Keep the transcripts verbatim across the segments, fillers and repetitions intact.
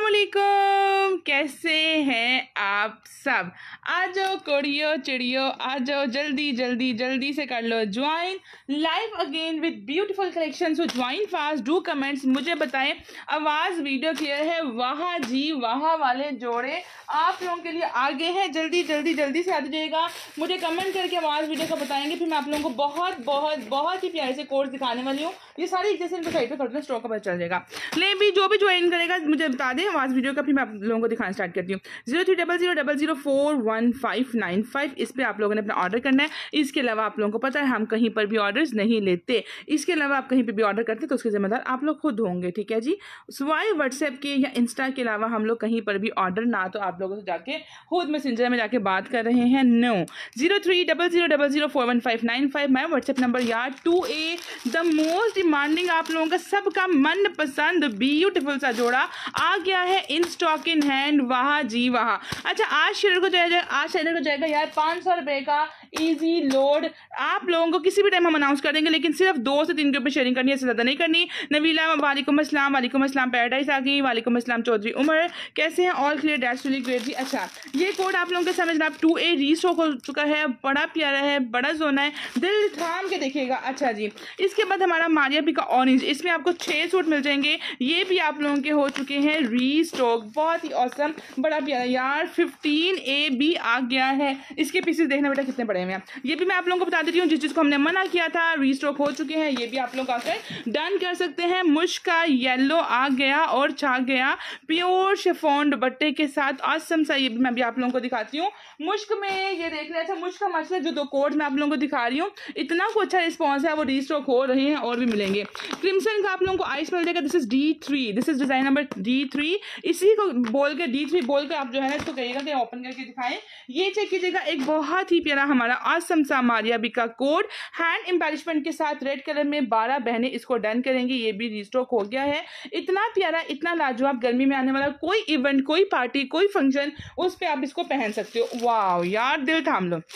अस्सलामुअलैकुम, कैसे हैं आप सब। आ जाओ कोड़ियो चिड़ियो, आ जाओ जल्दी जल्दी जल्दी से कर लो join live again with beautiful collection. So join fast, do comments, मुझे बताएं आवाज़ वीडियो क्लियर है। वाह जी वाह वाले जोड़े आप लोगों के लिए आगे हैं, जल्दी जल्दी जल्दी से आ जाइएगा। मुझे कमेंट करके आवाज़ वीडियो का बताएंगे, फिर मैं आप लोगों को बहुत बहुत बहुत ही प्यारे से कोर्स दिखाने वाली हूँ। ये सारी जैसे इनको साइड पे करते हैं स्टॉक का पता चल जाएगा। ले भी जो भी ज्वाइन करेगा मुझे बता दें आवाज़ वीडियो का, फिर मैं आप लोगों को दिखाना स्टार्ट करती हूँ। Zero three double zero double zero four one five nine five इस पर आप लोगों ने अपना ऑर्डर करना है। इसके अलावा आप लोगों को पता है हम कहीं पर भी ऑर्डर्स नहीं लेते। इसके अलावा आप कहीं पर भी ऑर्डर करते तो उसके जिम्मेदार आप लोग खुद होंगे, ठीक है जी। सिवाय व्हाट्सएप के या इंस्टा के अलावा हम लोग कहीं पर भी ऑर्डर ना तो आप लोगों से जाके खुद मैसेंजर में जाके बात कर रहे हैं, no. Zero three double zero double zero four one five nine five my WhatsApp number यार। To a the most demanding आप लोगों का सबका मन पसंद ब्यूटीफुल सा जोड़ा आ गया है इन स्टॉक इन हैंड। वाह जी वाह। अच्छा आज शेयर को जाएगा, आज शेयर को जाएगा यार पाँच सौ रुपये का इजी लोड। आप लोगों को किसी भी टाइम हम अनाउंस कर देंगे, लेकिन सिर्फ दो से तीन ग्रुप में शेयरिंग करनी है, इससे ज़्यादा नहीं करनी। नवीला वालेकुम अस्सलाम, वालेकुम अस्सलाम पैराडाइज आ गई, वालेकुम अस्सलाम चौधरी उमर, कैसे हैं all clear dash really great ji. अच्छा ये कोड आप लोगों के सामने जनाब टू ए रीस्टॉक हो चुका है, बड़ा प्यारा है, बड़ा जोना है, दिल थाम के देखिएगा। अच्छा जी इसके बाद हमारा मारिया भी का ऑरेंज, इसमें आपको छः सूट मिल जाएंगे, ये भी आप लोगों के हो चुके हैं रीस्टॉक, बहुत ही औसम, बड़ा प्यारा यार। फिफ्टीन ए भी आ गया है, इसके पीसेस देखना बेटा कितने बड़े हैं। ये भी मैं आप लोगों को बता देती हूँ, जिस चीज़ को हमने मना किया था रीस्टॉक हो चुके हैं, ये भी आप लोग आकर डन कर सकते हैं। मुश्का येलो आ गया और छा गया प्योर शिफॉन दुपट्टे के साथ, ऑसम सा। ये भी मैं भी आप लोगों को दिखाती हूँ मुश्क में, ये देख लें। अच्छा मुश्क का मसला जो दो कोड मैं आप लोगों को दिखा रही हूँ, इतना को अच्छा रिस्पॉन्स है, वो रीस्टॉक हो रहे हैं और भी मिलेंगे। क्रिम्सन का आप लोगों को आइस मिल जाएगा, this is D three, this is design number D three. इसी को बोल के डी थ्री बोल कर आप जो है ना इसको कहिएगा कि ओपन करके दिखाएं। ये चेक कीजिएगा, एक बहुत ही प्यारा हमारा ऑसम सा मारिया बी का कोड हैंड एम्बेलिशमेंट के साथ रेड कलर में, बारह बहनें इसको डन करेंगी। ये भी रीस्टॉक हो गया है, इतना प्यारा, इतना लाजवाब, गर्मी में आने वाला कोई इवेंट, कोई पार्टी, कोई फंक्शन, उस पर आप इसको पहन सकते हो। वाह यार दिल थाम लो।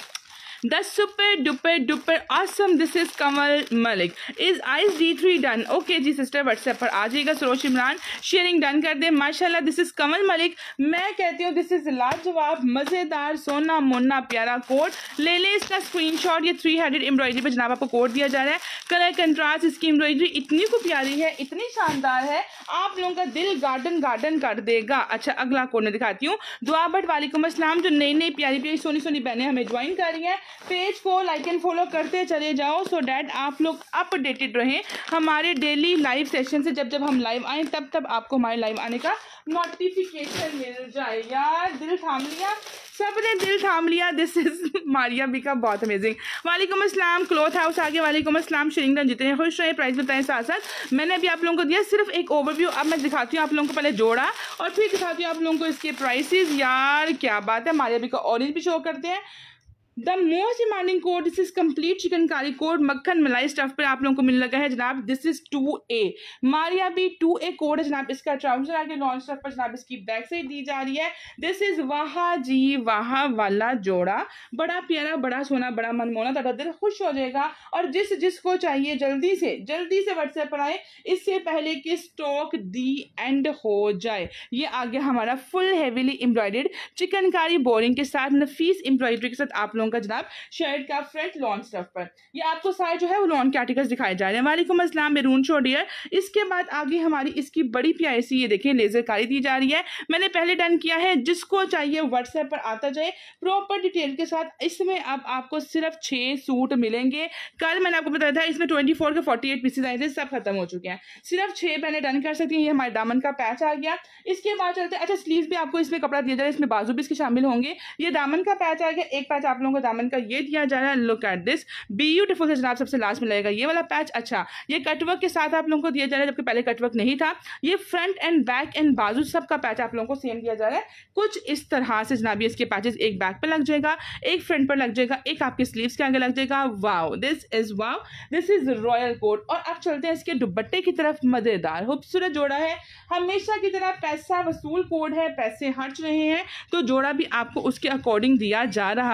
The super duper duper awesome, this is Kamal Malik, is ice D three done? Okay जी सिस्टर व्हाट्सएप पर आ जाइएगा। सरोज इमरान शेयरिंग डन कर दे माशाल्लाह। दिस इज कमल मलिक, मैं कहती हूँ दिस इज लाजवाब, मज़ेदार, सोना मोना प्यारा कोड। ले ले इसका स्क्रीनशॉट। ये थ्री हंड्रेड एम्ब्रॉयडरी पर जनाब आपको कोड दिया जा रहा है। कलर कंट्रास्ट इसकी एम्ब्रॉयडरी इतनी को प्यारी है, इतनी शानदार है, आप लोगों का दिल गार्डन गार्डन कर देगा। अच्छा अगला कोड मैं दिखाती हूँ। दुआ बट वालेकुम अस्सलाम, जो नई नई प्यारी प्यारी सोनी सोनी बहनें हमें ज्वाइन कर रही हैं, पेज को लाइक एंड फॉलो करते चले जाओ सो डैट आप लोग अपडेटेड रहें हमारे डेली लाइव सेशन से। जब जब हम लाइव आए तब तब आपको हमारे लाइव आने का नोटिफिकेशन मिल जाए। यार दिल थाम लिया, सबने दिल थाम लिया। दिस इज मारिया बी का, बहुत अमेजिंग। वालेकुम अस्सलाम क्लॉथ हाउस आगे, वालेकुम अस्सलाम शेरिंगटन, जितने खुश रहे प्राइस बताएं साथ साथ। मैंने अभी आप लोगों को दिया सिर्फ एक ओवरव्यू, अब मैं दिखाती हूँ आप लोगों को पहले जोड़ा और फिर दिखाती हूँ आप लोगों को इसके प्राइसेस। यार क्या बात है, मारिया बी का ऑरेंज भी शो करते हैं। The most demanding code, this is complete chikankari code, मक्खन मलाई स्टफ पर आप लोगों को मिलने लगा है जनाब। This is two A Maria B two A code है जनाब। इसका ट्राउजर आगे लॉन्च स्टफ पर जनाब इसकी बैक साइड दी जा रही है। दिस इज वाह जी वाह वाला जोड़ा, बड़ा प्यारा, बड़ा सोना, बड़ा मनमोहना, ताकि दिल खुश हो जाएगा। और जिस जिसको चाहिए जल्दी से जल्दी से व्हाट्सएप पर आए, इससे पहले कि स्टॉक दी एंड हो जाए। ये आ गया हमारा full heavily embroidered chikankari boring के साथ, नफीस एम्ब्रॉयडरी के साथ आप का जनाब शर्ट का फ्रंट लॉन स्टफ पर। ये आपको सारे जो है वो लॉन के आर्टिकल्स दिखाए जा रहे हैं। वालेकुम अस्सलाम मेरून शोडियर। इसके बाद आगे हमारी इसकी बड़ी प्यारी सी, ये देखिए लेजर कारी दी जा रही है, मैंने पहले डन किया है। जिसको चाहिए व्हाट्सएप पर आता जाए प्रॉपर डिटेल के साथ। इसमें अब आपको सिर्फ छः सूट मिलेंगे। कल मैंने आपको बताया था इसमें ट्वेंटी फोर के फोर्टी एट पीसेज आए थे, सब खत्म हो चुके हैं, सिर्फ छः पहले डन कर सकती हैं। ये हमारे दामन का पैच आ गया। इसके बाद चलते हैं, अच्छा स्लीव भी आपको इसमें कपड़ा दिया जा रहा है, इसमें बाजू भी इसके शामिल होंगे। ये दामन का पैच आ गया, एक पैच आप लोगों को दामन का ये दिया जा रहा है, लुक एट दिस ब्यूटीफुल है जनाब। सबसे लास्ट में लगेगा ये वाला पैच। अच्छा ये कटवर्क के साथ आप लोगों को दिया जा रहा है, जबकि पहले कटवर्क नहीं था। ये फ्रंट एंड बैक एंड बाजू सबका पैच आप लोगों को सेम दिया जा रहा है, कुछ इस तरह से जनाब। इसके पैचेस एक बैक पे लग जाएगा, एक फ्रंट पर लग जाएगा, एक आपके स्लीव्स के आगे लग जाएगा। Wow this is wow, this is royal coat. और अब चलते हैं इसके दुपट्टे की तरफ। मजेदार खूबसूरत जोड़ा है, हमेशा की तरह पैसा वसूल कोड है, पैसे हट रहे हैं तो जोड़ा भी आपको उसके अकॉर्डिंग दिया जा रहा है।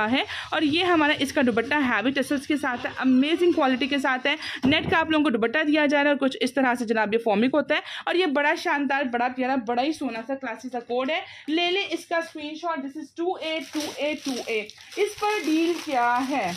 और ये हमारा इसका दुपट्टा हैवी टसल्स के साथ है, अमेजिंग क्वालिटी के साथ है। नेट का आप लोगों को दुपट्टा दिया जा रहा है और कुछ इस तरह से जनाब ये फॉर्मिक होता है और ये बड़ा शानदार, बड़ा प्यारा, बड़ा ही सोना सा क्लासी सा कोड है। ले लें इसका screenshot. This is two A two A two A. इस पर डील क्या है?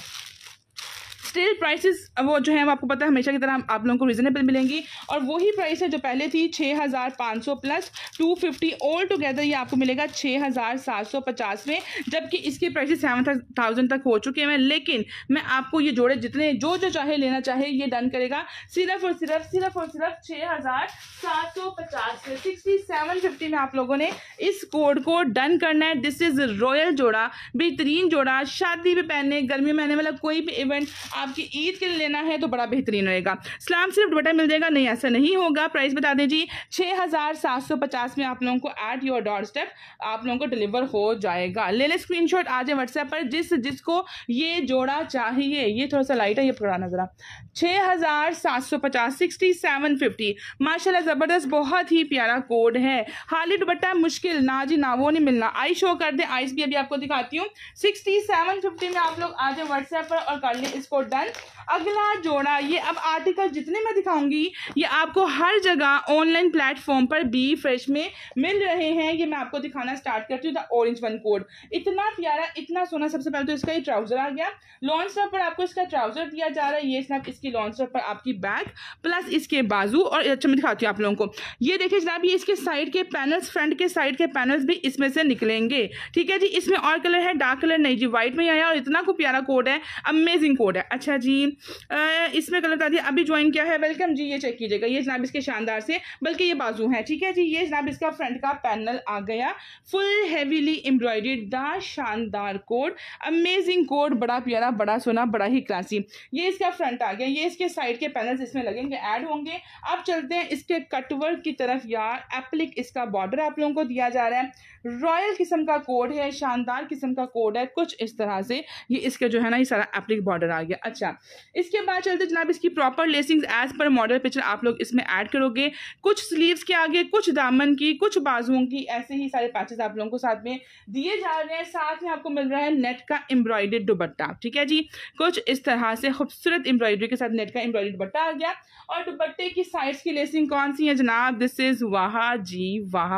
स्टिल प्राइसेस वो जो है वो आपको पता है हमेशा की तरह आप लोगों को रीजनेबल मिलेंगी और वही प्राइस है जो पहले थी छः हज़ार पाँच सौ plus two fifty all together ये आपको मिलेगा छः हज़ार सात सौ पचास में, जबकि इसके प्राइसेस सेवन थाउजेंड तक हो चुके हैं। लेकिन मैं आपको ये जोड़े जितने जो जो चाहे लेना चाहे ये डन करेगा सिर्फ और सिर्फ सिर्फ और सिर्फ छः हज़ार सात सौ पचास में। सिक्सटी सेवन फिफ्टी में आप लोगों ने इस कोड को डन करना है। दिस इज रॉयल जोड़ा, बेहतरीन जोड़ा, शादी में पहनने, गर्मी में आने वाला कोई भी इवेंट, आपकी ईद के लिए लेना है तो बड़ा बेहतरीन रहेगा। सलाम सिर्फ दुपट्टा मिल जाएगा? नहीं, ऐसा नहीं होगा। प्राइस बता दें जी, छः हज़ार सात सौ पचास में आप लोगों को एट योर डोर स्टेप आप लोगों को डिलीवर हो जाएगा। ले ले स्क्रीनशॉट आ जाए व्हाट्सएप पर जिस जिसको ये जोड़ा चाहिए। ये थोड़ा सा लाइट है, ये पकड़ाना जरा। छः हज़ार सात सौ पचास, सिक्सटी सेवन फिफ्टी, माशाल्लाह ज़बरदस्त, बहुत ही प्यारा कोड है। हाली दुपट्टा मुश्किल ना जी ना, वो नहीं मिलना। आई शो कर दे, आइस भी अभी आपको दिखाती हूँ। सिक्सटी सेवन फिफ्टी में आप लोग आ जाए व्हाट्सएप पर और कर लें इसको डन। अगला जोड़ा, ये अब आर्टिकल जितने मैं दिखाऊंगी ये आपको हर जगह ऑनलाइन प्लेटफॉर्म पर बी फ्रेश में मिल रहे हैं। ये मैं आपको दिखाना स्टार्ट करती हूँ। द ऑरेंज वन कोड इतना प्यारा, इतना सोना। सबसे पहले तो इसका ये ट्राउजर आ गया, लॉन्च स्टफ पर आपको इसका ट्राउजर दिया जा रहा है। ये स्नैप इसकी लॉन्च स्टफ पर आपकी बैक प्लस इसके बाजू, और अच्छा मैं दिखाती हूँ आप लोगों को। ये देखिए जनाब, ये इसके साइड के पैनल्स, फ्रंट के साइड के पैनल्स भी इसमें से निकलेंगे। ठीक है जी, इसमें और कलर है, डार्क कलर नहीं जी, व्हाइट में आया और इतना को प्यारा कोड है, अमेजिंग कोड है। अच्छा जी, आ, इसमें कलर बता दिया। अभी ज्वाइन किया है, वेलकम जी। ये चेक कीजिएगा, ये जनाब इसके शानदार से, बल्कि ये बाजू है। ठीक है जी, ये जनाब इसका फ्रंट का पैनल आ गया, फुल हैवीली एम्ब्रॉयडर्ड, दा शानदार कोड, अमेजिंग कोड, बड़ा प्यारा, बड़ा सोना, बड़ा ही क्लासी। ये इसका फ्रंट आ गया, ये इसके साइड के पैनल्स इसमें लगेंगे, ऐड होंगे। अब चलते हैं इसके कटवर्क की तरफ। यार एप्लिक इसका बॉर्डर आप लोगों को दिया जा रहा है, रॉयल किस्म का कोड है, शानदार किस्म का कोड है, कुछ इस तरह से ये इसके जो है ना ये सारा एप्लिक बॉर्डर आ गया। अच्छा, इसके बाद चलते जनाब इसकी proper lacings as per model picture आप लोग इसमें ऐड करोगे। कुछ स्लीव्स के आगे, कुछ दामन की, कुछ बाजुओं की, ऐसे ही सारे पैचेस आप लोगों को साथ में दिए जा रहे हैं। साथ में आपको मिल रहा है नेट का एम्ब्रॉयडर्ड दुपट्टा। ठीक है जी, कुछ इस तरह से खूबसूरत एम्ब्रॉयडरी के साथ नेट का एम्ब्रॉयडर्ड दुपट्टा आ गया। और दुपट्टे की साइड्स की लेसिंग कौन सी है जनाब? दिस इज वाह जी वाह,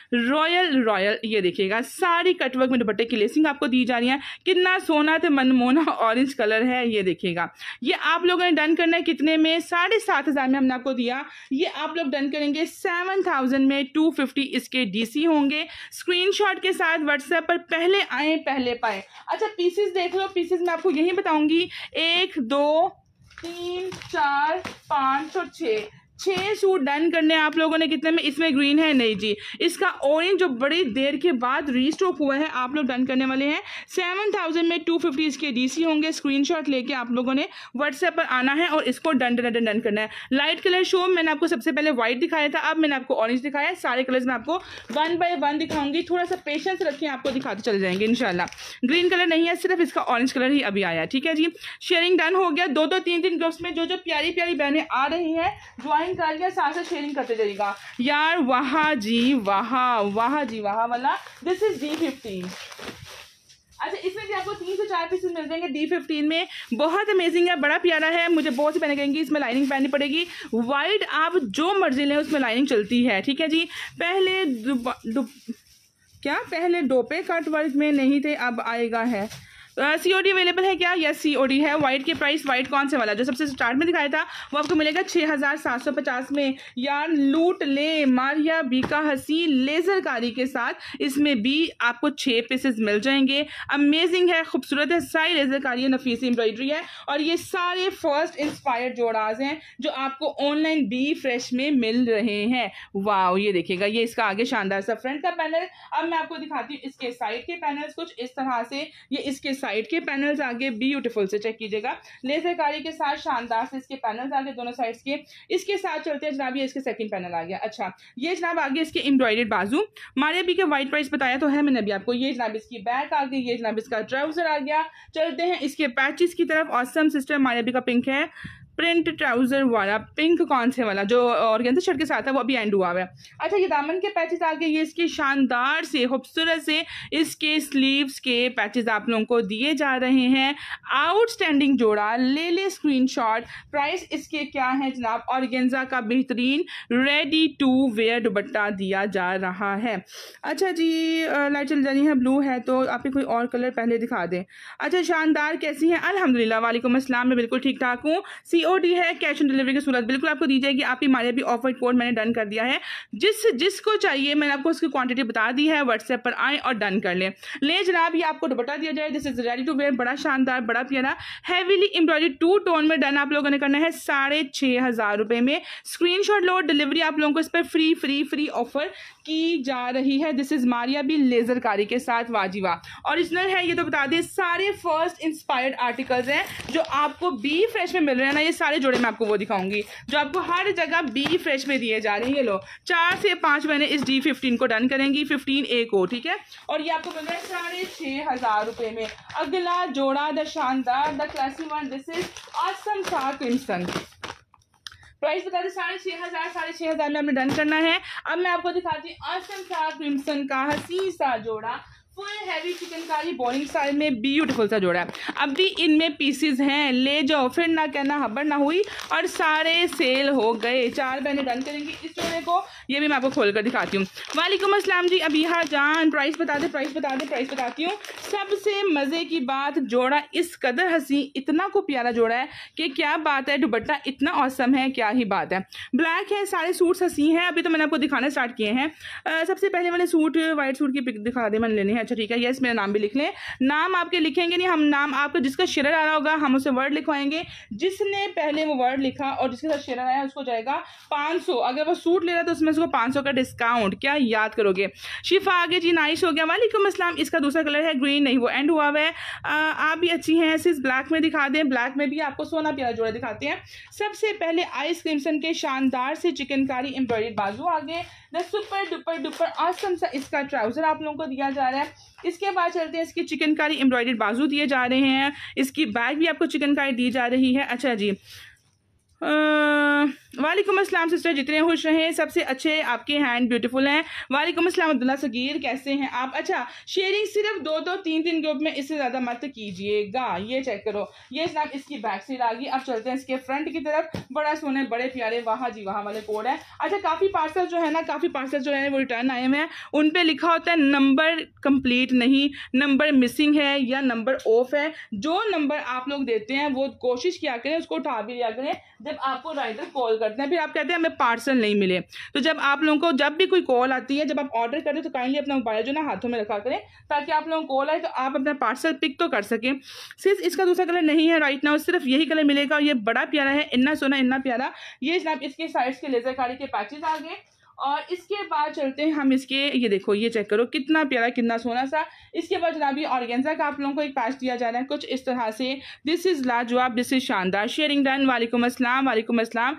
रॉयल रॉयल। ये देखिएगा सारी कटवर्क में दुपट्टे की लेसिंग आपको दी जा रही है। कितना सोना थे, मनमोना ऑरेंज कलर है। ये देखिएगा, ये आप लोगों ने डन करना है कितने में? साढ़े सात हजार में हमने आपको दिया। ये आप लोग डन करेंगे सेवन थाउजेंड में। टू फिफ्टी इसके डीसी होंगे। स्क्रीनशॉट के साथ व्हाट्सएप पर पहले आए पहले पाए। अच्छा, पीसेस देख लो, पीसेस मैं आपको यही बताऊंगी। एक, दो, तीन, चार, पाँच और छः, छः सूट डन करने आप लोगों ने। कितने में? इसमें ग्रीन है नहीं जी, इसका ऑरेंज जो बड़ी देर के बाद रीस्टॉक हुआ है आप लोग डन करने वाले हैं सेवन थाउजेंड में। टू फिफ्टी इसके डीसी होंगे। स्क्रीनशॉट लेके आप लोगों ने व्हाट्सएप पर आना है और इसको डन डन डन डन करना है। लाइट कलर शो मैंने आपको सबसे पहले व्हाइट दिखाया था, अब मैंने आपको ऑरेंज दिखाया है। सारे कलर्स मैं आपको वन बाय वन दिखाऊंगी, थोड़ा सा पेशेंस रखें, आपको दिखाते चले जाएंगे इंशाल्लाह। ग्रीन कलर नहीं है, सिर्फ इसका ऑरेंज कलर ही अभी आया है। ठीक है जी, शेयरिंग डन हो गया। दो दो तीन तीन ग्रुप्स में जो जो प्यारी प्यारी बहनें आ रही हैं ज्वाइन कर लिया, साथ साथ शेयरिंग करते जाइएगा। यार वाह जी वाह, वाह जी वाह वाला। This is D fifteen. अच्छा, इसमें भी आपको तीन से चार पीसेस मिल जाएंगे डी फिफ्टीन में। बहुत अमेजिंग है, बड़ा प्यारा है। मुझे बहुत सी पहने कहेंगी इसमें लाइनिंग पहननी पड़ेगी। वाइट आप जो मर्जी लें उसमें लाइनिंग चलती है। ठीक है जी, पहले दुब, दुब, क्या पहले डोपे कट वर्क में नहीं थे, अब आएगा है। सीओडी अवेलेबल है क्या? यस सीओडी है। व्हाइट के प्राइस, व्हाइट कौन से वाला जो सबसे स्टार्ट में दिखाया था वो आपको मिलेगा छः हज़ार सात सौ पचास में। यार लूट ले, मारिया बीका हसी लेजर कारी के साथ इसमें भी आपको छः पीसेस मिल जाएंगे। अमेजिंग है, खूबसूरत है, सारी लेजर कारी है, नफीसी एम्ब्रॉयडरी है और ये सारे फर्स्ट इंस्पायर्ड जोड़ाज हैं जो आपको ऑनलाइन बी फ्रेश में मिल रहे हैं। वाह, ये देखिएगा, ये इसका आगे शानदार सा फ्रंट का पैनल। अब मैं आपको दिखाती हूँ इसके साइड के पैनल्स कुछ इस तरह से। ये इसके साइड के पैनल्स आगे ब्यूटीफुल से चेक कीजिएगा, लेजर कारी के साथ शानदार से इसके पैनल्स आगे दोनों साइड्स के। इसके साथ चलते हैं जनाब, ये इसके सेकंड पैनल आ गया। अच्छा, ये जनाब आगे इसके एम्ब्रॉयडर्ड बाजू। मारे भी के व्हाइट प्राइस बताया तो है मैंने अभी आपको। ये जनाब इसकी बैक आ गई, ये जनाब इसका ट्राउजर आ गया। चलते हैं इसके पैचेस की तरफ। ऑसम सिस्टर, मारे भी का पिंक है, प्रिंट ट्राउजर वाला पिंक कौन से वाला जो ऑर्गेन्जा शर्ट के साथ है वो अभी एंड हुआ है। अच्छा ये दामन के पैचेस आगे ये इसके शानदार से खूबसूरत से इसके स्लीव्स के पैचेस आप लोगों को दिए जा रहे हैं। आउटस्टैंडिंग जोड़ा, ले ले स्क्रीनशॉट। प्राइस इसके क्या है जनाब, ऑर्गेन्जा का बेहतरीन रेडी टू वेयर दुपट्टा दिया जा रहा है। अच्छा जी लाइट चल जानी है, ब्लू है तो आप कोई और कलर पहले दिखा दें। अच्छा शानदार कैसी हैं, अल्हम्दुलिल्लाह वालेकुम अस्सलाम, मैं बिल्कुल ठीक ठाक हूँ। सीओडी है, कैश ऑन डिलीवरी की सूरत बिल्कुल आपको दी जाएगी। आप ही हमारे भी ऑफर कोड मैंने डन कर दिया है, जिस जिसको चाहिए मैंने आपको उसकी क्वांटिटी बता दी है, व्हाट्सएप पर आए और डन कर लें। ले जनाब ये आपको दुपट्टा दिया जाए, this is ready to wear, बड़ा शानदार बड़ा प्यारा हैवीली एम्ब्रॉयडरी टू टोन में डन आप लोगों ने करना है साढ़े छः हज़ार रुपये में। स्क्रीनशॉट लो, डिलीवरी आप लोगों को इस पर फ्री फ्री फ्री ऑफर की जा रही है। दिस इज मारिया भी लेजर कारी के साथ, वाजिवा ओरिजिनल है ये तो बता दें। सारे फर्स्ट इंस्पायर्ड आर्टिकल्स हैं जो आपको बी फ्रेश में मिल रहे हैं ना, ये सारे जोड़े मैं आपको वो दिखाऊंगी जो आपको हर जगह बी फ्रेश में दिए जा रहे हैं। ये लो चार से पाँच महीने इस डी फिफ्टीन को डन करेंगी, फिफ्टीन ए को, ठीक है, और ये आपको मिल रहा है साढ़े छः हज़ार रुपये में। अगला जोड़ा द शानदार the classy one, this is awesome सा क्रिम्सन। प्राइस बता दें साढ़े छः हज़ार साढ़े छः हज़ार में आपने डन करना है। अब मैं आपको दिखाती हूँ ऑसम सा क्रिम्सन का हसीन सा जोड़ा, फुल हैवी चिकनकारी बॉलिंग स्टाइल में ब्यूटीफुल सा जोड़ा है। अब भी इनमें पीसेस हैं, ले जाओ फिर ना कहना खबर ना हुई और सारे सेल हो गए। चार बहनें डन करेंगी इस जोड़े को, ये भी मैं आपको खोल कर दिखाती हूँ। वालेकुम अस्सलाम जी अबीहा जान, प्राइस बता दे प्राइस बता दे प्राइस बताती हूँ। सबसे मज़े की बात, जोड़ा इस कदर हंसी, इतना को प्यारा जोड़ा है कि क्या बात है, दुपट्टा इतना औसम है, क्या ही बात है। ब्लैक है, सारे सूट्स हंसी हैं, अभी तो मैंने आपको दिखाना स्टार्ट किए हैं। आ, सबसे पहले वाले सूट वाइट सूट की पिक दिखा दे, मैंने लेने हैं। अच्छा ठीक है, यस मेरा नाम भी लिख लें। नाम आपके लिखेंगे नहीं, हम नाम आपको जिसका शेयर आ रहा होगा हम उसे वर्ड लिखवाएंगे। जिसने पहले वो वर्ड लिखा और जिसके साथ शेयर आया उसको जाएगा पाँच सौ। अगर वो सूट ले रहा है तो उसमें उसको पाँच सौ का डिस्काउंट, क्या याद करोगे। शिफा आगे जी, नाइस हो गया, वालेकुम अस्सलाम। इसका दूसरा कलर है ग्रीन, नहीं वो एंड हुआ हुआ है। आप भी अच्छी हैं, सिर्फ ब्लैक में दिखा दें, ब्लैक में भी आपको सोना प्यारा जोड़ा दिखाते हैं। सबसे पहले आइस क्रिम्सन के शानदार से चिकनकारी एम्ब्रॉयडर्ड बाजू आगे, the super duper duper awesome सा इसका ट्राउजर आप लोगों को दिया जा रहा है। इसके बाद चलते हैं, इसकी चिकनकारी एम्ब्रॉयडर्ड बाजू दिए जा रहे हैं, इसकी बैग भी आपको चिकनकारी दी जा रही है। अच्छा जी वालेकुम अस्सलाम सिस्टर, जितने खुश रहें, सबसे अच्छे आपके हैंड ब्यूटीफुल हैं। वालेकुम अस्सलाम अब्दुल्ला सगीर, कैसे हैं आप। अच्छा शेयरिंग सिर्फ दो दो तीन तीन ग्रुप में, इससे ज़्यादा मत कीजिएगा। ये चेक करो, ये जनाब इसकी बैक साइड आ गई। अब चलते हैं इसके फ्रंट की तरफ, बड़ा सोने बड़े प्यारे वहाँ जी वहाँ वाले कोड है। अच्छा काफ़ी पार्सल जो है ना, काफ़ी पार्सल जो है वो रिटर्न आए हुए हैं, उन पर लिखा होता है नंबर कंप्लीट नहीं, नंबर मिसिंग है या नंबर ऑफ है। जो नंबर आप लोग देते हैं वो कोशिश किया करें उसको उठा भी लिया करें जब आपको राइडर कॉल करते हैं। फिर आप कहते हैं हमें पार्सल नहीं मिले, तो जब आप लोगों को जब भी कोई कॉल आती है, जब आप ऑर्डर करें तो काइंडली अपना मोबाइल जो ना हाथों में रखा करें ताकि आप लोगों को कॉल आए तो आप अपना पार्सल पिक तो कर सकें। सिर्फ इसका दूसरा कलर नहीं है राइट नाउ, सिर्फ यही कलर मिलेगा और ये बड़ा प्यारा है, इतना सोना इतना प्यारा। ये जनाब इसके साइड्स के लेजर कारी के पैचेस आ गए। और इसके बाद चलते हैं हम इसके, ये देखो ये चेक करो कितना प्यारा कितना सोना सा। इसके बाद जनाब ये ऑर्गेन्जा का आप लोगों को एक पैच दिया जा रहा है कुछ इस तरह से, दिस इज़ लाजवाब, दिस इज़ शानदार। शेयरिंग डन, वालेकुम अस्सलाम वालेकुम अस्सलाम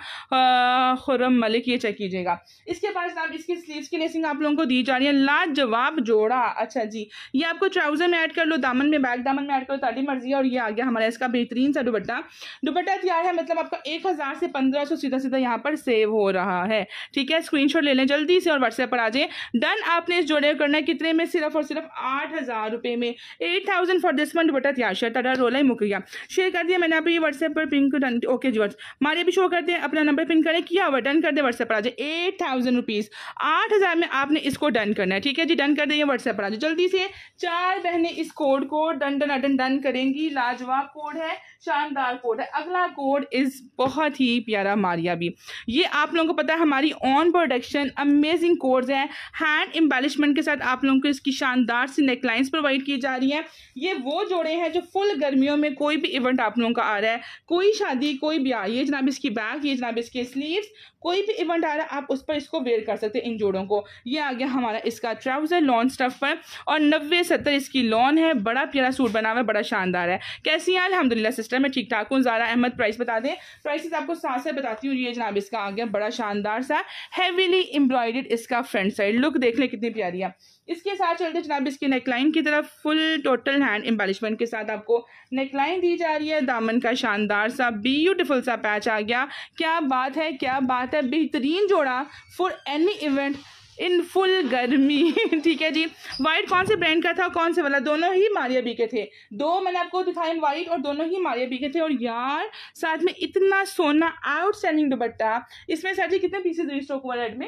खुरम मलिक, ये चेक कीजिएगा। इसके बाद जनाब इसकी स्लीव्स की लेसिंग आप लोगों को दी जा रही है, लाजवाब जोड़ा। अच्छा जी ये आपको ट्राउजर में ऐड कर लो, दामन में बैक दामन में ऐड करो, ताड़ी मर्जी है। और ये आ गया हमारा इसका बेहतरीन सा दुपट्टा। दुपट्टा तैयार है, मतलब आपका एक हज़ार से पंद्रह सौ सीधा सीधा यहाँ पर सेव हो रहा है, ठीक है। स्क्रीनशॉट ले लें जल्दी से और व्हाट्सएप पर आ जाए। डन आपने इस जोड़े को करना है कितने में, सिर्फ और सिर्फ आठ हज़ार रुपये में। Eight thousand for this one दुपट्टा तैयार, शर्ट अडा रोला ही मुक गया। शेयर कर दिया मैंने अभी व्हाट्सएप पर, पिन को डन, ओके जी व्हाट्सएप मारे भी शो करते हैं, अपना नंबर पिन करें, किया हुआ डन कर दे, व्हाट्सएप पर आ जाए। एट थाउजेंड रुपीज़ आठ हज़ार में आपने इसको डन करना है, ठीक है जी। डन कर दिए, व्हाट्सएप पर आ जाए जल्दी से। चार बहनें इस कोड को डन डन डन डन करेंगी, लाजवाब कोड है, शानदार कोड है। अगला कोड इज़ बहुत ही प्यारा मारिया भी, ये आप लोगों को पता है हमारी ऑन प्रोडक्शन अमेजिंग कोड्स हैं, हैंड एम्बेलिशमेंट के साथ आप लोगों को इसकी शानदार सी नेकलाइंस प्रोवाइड की जा रही हैं। ये वो जोड़े हैं जो फुल गर्मियों में कोई भी इवेंट आप लोगों का आ रहा है, कोई शादी कोई ब्याह, ये जनाब इसकी बैग, ये जनाब इसके स्लीव्स, कोई भी इवेंट आ रहा है आप उस पर इसको वेयर कर सकते हैं इन जोड़ों को। ये आ गया हमारा इसका ट्राउजर लॉन स्टफ पर, और नब्बे सत्तर इसकी लॉन है, बड़ा प्यारा सूट बना हुआ है, बड़ा शानदार है। कैसी हैं अल्हम्दुलिल्लाह सिस्टर, मैं ठीक ठाक हूँ। ज़ारा अहमद प्राइस बता दें, प्राइसेस आपको साथ से बताती हूँ। ये जनाब इसका आ गया बड़ा शानदार सा हैवीली एम्ब्रॉयडर्ड इसका फ्रंट साइड, लुक देख लें कितनी प्यारी है। इसके साथ चलते जनाब इसकी नेकलाइन की तरफ, फुल टोटल हैंड एम्बेलिशमेंट के साथ आपको नेकलाइन दी जा रही है। दामन का शानदार सा ब्यूटीफुल सा पैच आ गया, क्या बात है क्या बात है, बेहतरीन जोड़ा for any event in full गर्मी। ठीक है जी। वाइट कौन से ब्रांड का था, कौन से वाला, दोनों ही मारिया बी के थे, दो मैंने आपको दिखाए वाइट और दोनों ही मारिया बी के थे। और यार साथ में इतना सोना आउटस्टैंडिंग दुपट्टा, इसमें सर जी कितने पीसेज रिस्टॉक हुआ रेड में,